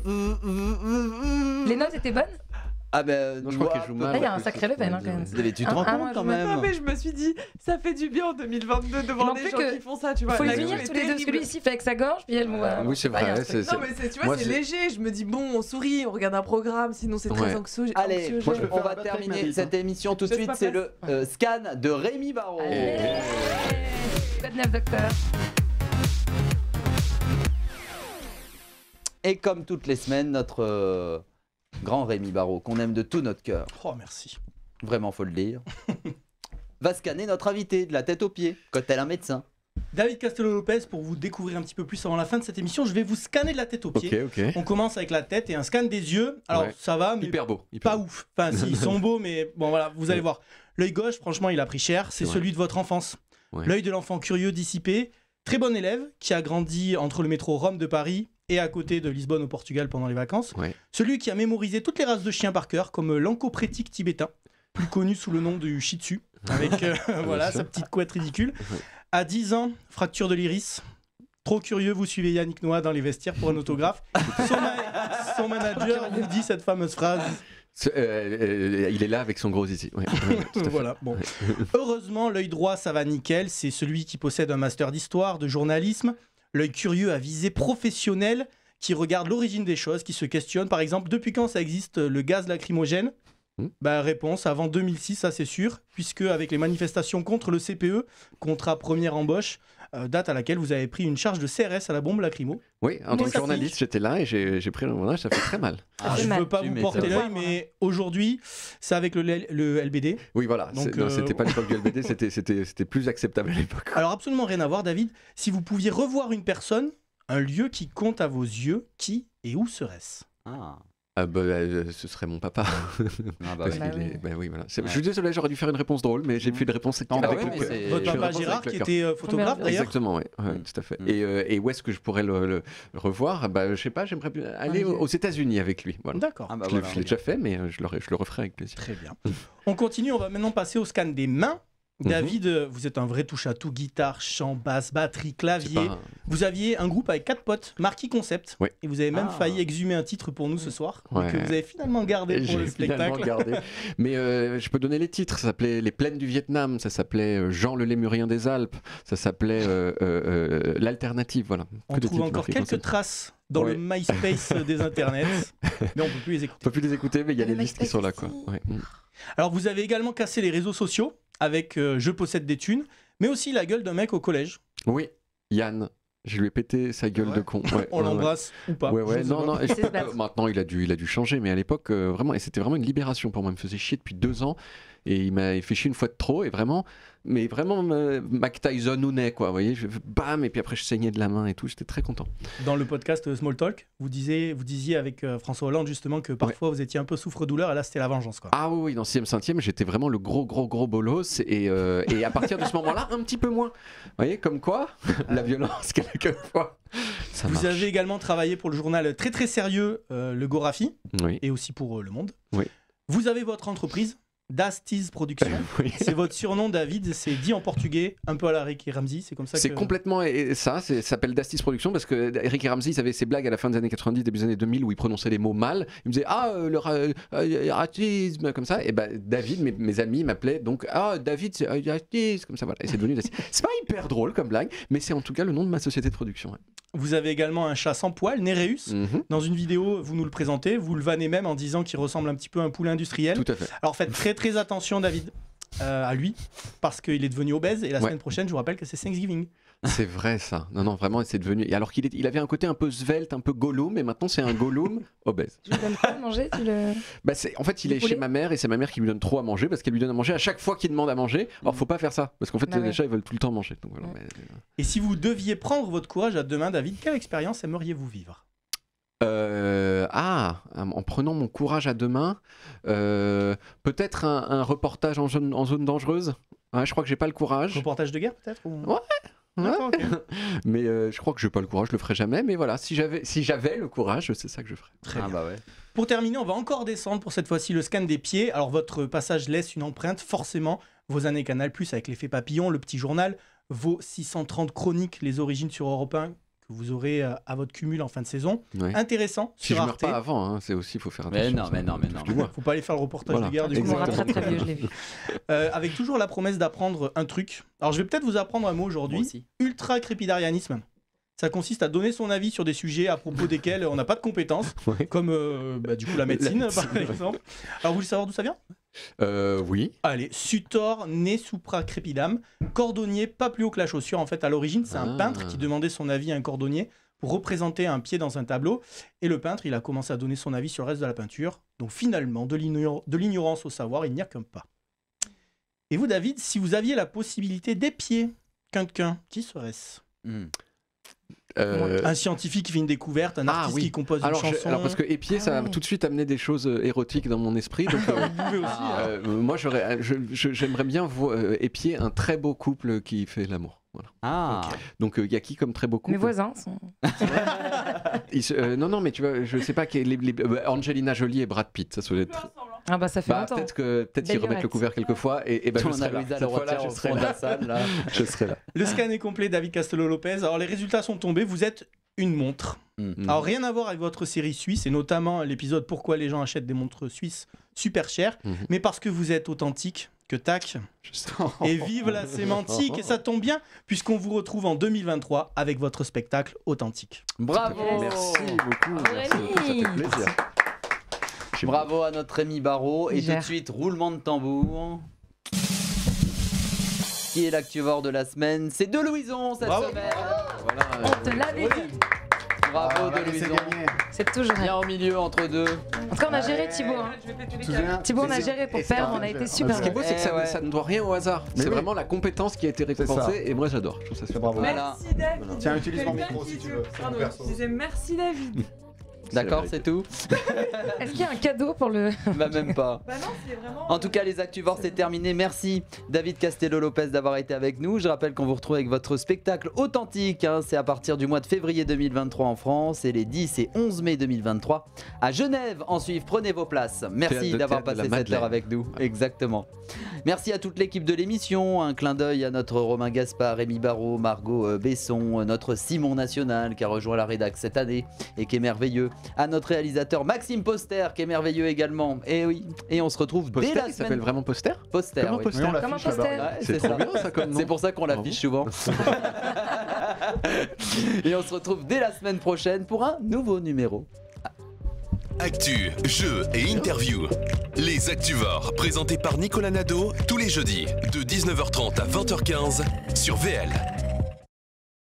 Les notes étaient bonnes? Ah ben, Non, je crois ouais, qu'elle joue peu- Là, mal. il y a un sacré level hein, quand même. Mais tu te Ah, rends ah, compte moi, quand je me- même. Non mais je me suis dit, ça fait du bien en deux mille vingt-deux de voir Non, des plus gens que- qui font ça, tu vois. Faut les La unir gueule tous est les deux, parce que lui terrible. ici il fait avec sa gorge, puis elle. euh, Oui, c'est bah, il y a un vrai. truc. c'est- Non mais c'est- tu vois, Moi, c'est c'est- léger, je me dis bon, on sourit, on regarde un programme, sinon c'est très Ouais. anxieux. Allez, anxiogène. Moi, je peux on faire va un batterie avec ma terminer bite, cette émission tout de Je suite. sais pas C'est le faire. euh, scan de Rémi Barraud. Allez. Code neuf, docteur. Et comme toutes les semaines, notre euh, grand Rémi Barraud, qu'on aime de tout notre cœur, Oh, merci. vraiment faut le dire, va scanner notre invité de la tête aux pieds, quand tel un médecin. David Castello-Lopez, pour vous découvrir un petit peu plus avant la fin de cette émission, je vais vous scanner de la tête aux Ok, pieds. ok. On commence avec la tête et un scan des yeux. Alors Ouais. ça va, mais Hyper beau. hyper pas beau. ouf. Enfin, si, ils sont beaux, mais bon voilà, vous allez Ouais. voir. L'œil gauche, franchement, il a pris cher. C'est Ouais. celui de votre enfance. Ouais. L'œil de l'enfant curieux, dissipé. Très bon élève qui a grandi entre le métro Rome de Paris et à côté de Lisbonne au Portugal pendant les vacances. Ouais. Celui qui a mémorisé toutes les races de chiens par cœur, comme l'Ankoprétique tibétain, plus connu sous le nom du Shih Tzu, avec euh, voilà, sa petite couette ridicule. Ouais. À dix ans, fracture de l'iris. Trop curieux, vous suivez Yannick Noah dans les vestiaires pour un autographe. Son, ma- son manager vous dit cette fameuse phrase. Ce- euh, euh, il est là avec son gros zizi. Ouais, ouais, tout à fait. Voilà, bon. Heureusement, l'œil droit, ça va nickel. C'est celui qui possède un master d'histoire, de journalisme. L'œil curieux à visée professionnelle, qui regarde l'origine des choses, qui se questionne. Par exemple, depuis quand ça existe le gaz lacrymogène ? Hmm. Bah, réponse, avant deux mille six, ça c'est sûr, puisque avec les manifestations contre le C P E, contrat première embauche, euh, date à laquelle vous avez pris une charge de C R S à la bombe lacrymo. Oui, en Mais tant que ça journaliste, j'étais là et j'ai j'ai pris le montage, ça fait très mal. Ah, je ne veux pas vous porter l'œil, mais aujourd'hui, c'est avec le, le L B D. Oui, voilà. Donc, c'est- non, euh, c'était pas l'époque du L B D, c'était- c'était c'était plus acceptable à l'époque. Alors absolument rien à voir, David. Si vous pouviez revoir une personne, un lieu qui compte à vos yeux, qui et où serait-ce ? Ah. Ah bah, euh, ce serait mon papa. Ah bah Parce oui. qu'il Bah est- oui. bah oui, voilà. C'est- Ouais. Je suis désolé, j'aurais dû faire une réponse drôle, mais j'ai fait une réponse avec Ah bah avec oui, le mais cœur. c'est- Votre Je fais une papa réponse Gérard, avec le qui cœur. était euh, photographe d'ailleurs. Exactement, oui, ouais, tout à fait. Et, euh, et où est-ce que je pourrais le, le- le revoir bah, je sais pas, j'aimerais bien aller Ah, aux, aux États-Unis avec lui. Voilà. D'accord. Ah bah je l'ai voilà. je l'ai déjà fait, mais euh, je, le, je le referai avec plaisir. Très bien. On continue, on va maintenant passer au scan des mains. Mhm. David, euh, vous êtes un vrai touche-à-tout, guitare, chant, basse, batterie, clavier. C'est pas un- Vous aviez un groupe avec quatre potes, Marquis Concept, Oui. et vous avez même Ah. failli exhumer un titre pour nous ce soir, Ouais. que vous avez finalement gardé pour le J'ai finalement spectacle. gardé. Mais euh, je peux donner les titres. Ça s'appelait Les Plaines du Vietnam, ça s'appelait euh, Jean le Lémurien des Alpes, ça s'appelait euh, euh, euh, L'Alternative. Voilà. On Que des trouve titres encore marqués quelques comme ça. traces dans Ouais. le MySpace des internets, mais on peut plus les On écouter. peut plus les écouter, mais il y a Le les listes qui MySpace sont là. Quoi. aussi. Ouais. Mm. Alors vous avez également cassé les réseaux sociaux avec euh, Je possède des thunes, mais aussi la gueule d'un mec au collège. Oui, Yann. Je lui ai pété sa gueule Ouais. de con. Ouais, On ouais, ouais. l'embrasse ou pas. Ouais, je ouais, sais non, pas. non. et je- C'est bête. euh, maintenant, il a dû, il a dû changer, mais à l'époque, euh, vraiment, et c'était vraiment une libération pour moi. Il me faisait chier depuis deux ans, et il m'a fait chier une fois de trop, et vraiment, mais vraiment, euh, Mike Tyson ou nez, quoi. Vous voyez, je, bam, et puis après, je saignais de la main et tout. J'étais très content. Dans le podcast euh, Small Talk, vous disiez, vous disiez avec euh, François Hollande justement que parfois vous étiez un peu souffre-douleur, et là c'était la vengeance, quoi. Ah oui, oui, dans sixième, cinquième, j'étais vraiment le gros, gros, gros bolos, et, euh, et à partir de ce moment-là, un petit peu moins. Vous voyez, comme quoi, la violence, quelquefois, ça Vous marche. avez également travaillé pour le journal très très sérieux euh, Le Gorafi, Oui, et aussi pour euh, Le Monde. Oui. Vous avez votre entreprise, Dastiz Productions. oui. C'est votre surnom, David, c'est dit en portugais, un peu à la Ricky Ramsey, c'est comme ça C'est que... complètement et- et ça, c'est- ça s'appelle Dastis Productions parce que Eric et Ramsey, ils avaient ces blagues à la fin des années quatre-vingt-dix, début des années deux mille où ils prononçaient les mots mal. Ils me disaient ah euh, le ra- euh, racisme comme ça. Et ben David, mes, mes amis m'appelaient donc ah David c'est euh, racisme comme ça voilà. Et c'est devenu Dastis. C'est pas hyper drôle comme blague, mais c'est en tout cas le nom de ma société de production. Ouais. Vous avez également un chat sans poil, Néréus. Mhm. Dans une vidéo, vous nous le présentez, vous le vannez même en disant qu'il ressemble un petit peu à un poulet industriel. Tout à fait. Alors faites très très attention, David, euh, à lui, parce qu'il est devenu obèse, et la Ouais. semaine prochaine, je vous rappelle que c'est Thanksgiving. C'est vrai ça. Non non vraiment, c'est devenu. Et alors qu'il est- il avait un côté un peu svelte, un peu Gollum, et maintenant c'est un Gollum obèse. Tu lui donnes quoi à manger tu le... Bah c'est, en fait, il Du est poulet chez ma mère et c'est ma mère qui lui donne trop à manger parce qu'elle lui donne à manger à chaque fois qu'il demande à manger. Alors faut pas faire ça parce qu'en fait Bah les ouais. chats ils veulent tout le temps manger. Donc, voilà, Ouais. mais, euh, Et si vous deviez prendre votre courage à demain, David, quelle expérience aimeriez-vous vivre ? Euh, ah, en prenant mon courage à deux mains, euh, peut-être un, un reportage en zone, en zone dangereuse. Ouais, je crois que j'ai pas le courage. Reportage de guerre, peut-être ou... Ouais. D'accord, ok. Mais euh, je crois que j'ai pas le courage, je le ferai jamais. Mais voilà, si j'avais, si j'avais le courage, c'est ça que je ferais. Très Ah bien. bah ouais. Pour terminer, on va encore descendre pour cette fois-ci le scan des pieds. Alors votre passage laisse une empreinte, forcément. Vos années Canal+, avec l'effet papillon, le petit journal, vos six cent trente chroniques, les origines sur Europe un, que vous aurez euh, à votre cumul en fin de saison. Ouais. Intéressant Si sur je meurs Arte. pas avant, hein, c'est aussi, faut faire Mais attention. non, ça mais non, mais touche non. du bois. Faut pas aller faire le reportage Voilà. de guerre du Tu coup. mourras très Exactement. très vieux, je l'ai vu. Euh, avec toujours la promesse d'apprendre un truc. Alors je vais peut-être vous apprendre un mot Moi aujourd'hui. aussi. Ultra-crépidarianisme. Ça consiste à donner son avis sur des sujets à propos desquels on n'a pas de compétences, Ouais. comme euh, bah, du coup la médecine, La médecine, par ouais. exemple. Alors vous voulez savoir d'où ça vient ? Euh, oui. Allez, Sutor ne supra crepidam, cordonnier pas plus haut que la chaussure. En fait, à l'origine, c'est un Ah. peintre qui demandait son avis à un cordonnier pour représenter un pied dans un tableau. Et le peintre, il a commencé à donner son avis sur le reste de la peinture. Donc finalement, de l'ignor- de l'ignorance au savoir, il n'y a qu'un pas. Et vous, David, si vous aviez la possibilité d'épier quelqu'un, qui serait-ce ? Hmm. Euh, Un scientifique qui fait une découverte, un Ah artiste oui. qui compose alors, une je- chanson. alors parce que épier, ça a tout de suite amené des choses euh, érotiques dans mon esprit. Donc, euh, Vous pouvez aussi. hein. euh, moi, j'aurais, je- je- j'aimerais bien vo- euh, épier un très beau couple qui fait l'amour. Voilà. Ah, Donc, il y a qui comme très beau couple Mes voisins sont. Ils se- euh, Non, non, mais tu vois, je sais pas. quel- Les, les- euh, Angelina Jolie et Brad Pitt, ça serait être. Ah bah ça fait Bah, longtemps. peut-être que peut-être qu'ils Belle remettent le lurette. couvert quelquefois et, et ben je on serai a là. Louisa Cette le fois-là, retient je au serai fond de là. la salle. Là. Je serai là. Le scan est complet, David Castello-Lopez. Alors les résultats sont tombés, vous êtes une montre. Mm. Alors rien à voir avec votre série suisse, et notamment l'épisode Pourquoi les gens achètent des montres suisses super chères, Mhm. mais parce que vous êtes authentique, que tac, Je sais. et vive la sémantique, et ça tombe bien, puisqu'on vous retrouve en deux mille vingt-trois avec votre spectacle Authentique. Bravo. Merci beaucoup. Merci beaucoup, ça fait plaisir. Bravo à notre Rémi Barraud. Et tout Gère. de suite, roulement de tambour. Qui est l'actuvore de la semaine? C'est De Louison cette Bravo. semaine. Voilà. On te l'avait dit. Bravo Ah, on va De laisser Louison. gagner. C'est toujours Bien au milieu entre deux. En tout cas, on a géré Thibaut. Hein. Tu te souviens Thibaut, on a C'est- géré pour et c'est perdre, un on a jeu. été Ah, super Ce qui est bien. beau, c'est que ça, Eh ouais. ça ne doit rien au hasard. Mais C'est oui. vraiment la compétence qui a été récompensée et moi j'adore. Je trouve ça super. Bravo. Voilà. Merci David. Tiens, utilise mon Quelqu'un micro qui si tu te- veux, c'est mon Pardon, perso. je disais merci David. D'accord, la c'est tout. Est-ce qu'il y a un cadeau pour le. Bah même pas. Bah non, c'est vraiment. En tout cas, les Actuvores, c'est terminé. Merci David Castello-Lopez d'avoir été avec nous. Je rappelle qu'on vous retrouve avec votre spectacle Authentique. hein. C'est à partir du mois de février deux mille vingt-trois en France et les dix et onze mai deux mille vingt-trois à Genève. En suivre, prenez vos places. Merci Théâtre de- d'avoir théâtre de passé la cette heure Madeleine. avec nous. Exactement. Merci à toute l'équipe de l'émission. Un clin d'œil à notre Romain Gaspard, Rémi Barraud, Margot euh, Besson, euh, notre Simon National qui a rejoint la rédac cette année et qui est merveilleux. À notre réalisateur Maxime Poster qui est merveilleux également. Et oui, et on se retrouve dès Poster, la il s'appelle semaine. vraiment Poster Poster. Comment oui. Poster Oui, on Comme un l'affiche là-bas. poster. Ouais, C'est c'est trop ça. bien ça comme nom. C'est pour ça qu'on l'affiche souvent. Et on se retrouve dès la semaine prochaine pour un nouveau numéro. Actu, jeux et interviews. Les Actuvores, présentés par Nicolas Nadeau, tous les jeudis, de dix-neuf heures trente à vingt heures quinze, sur V L.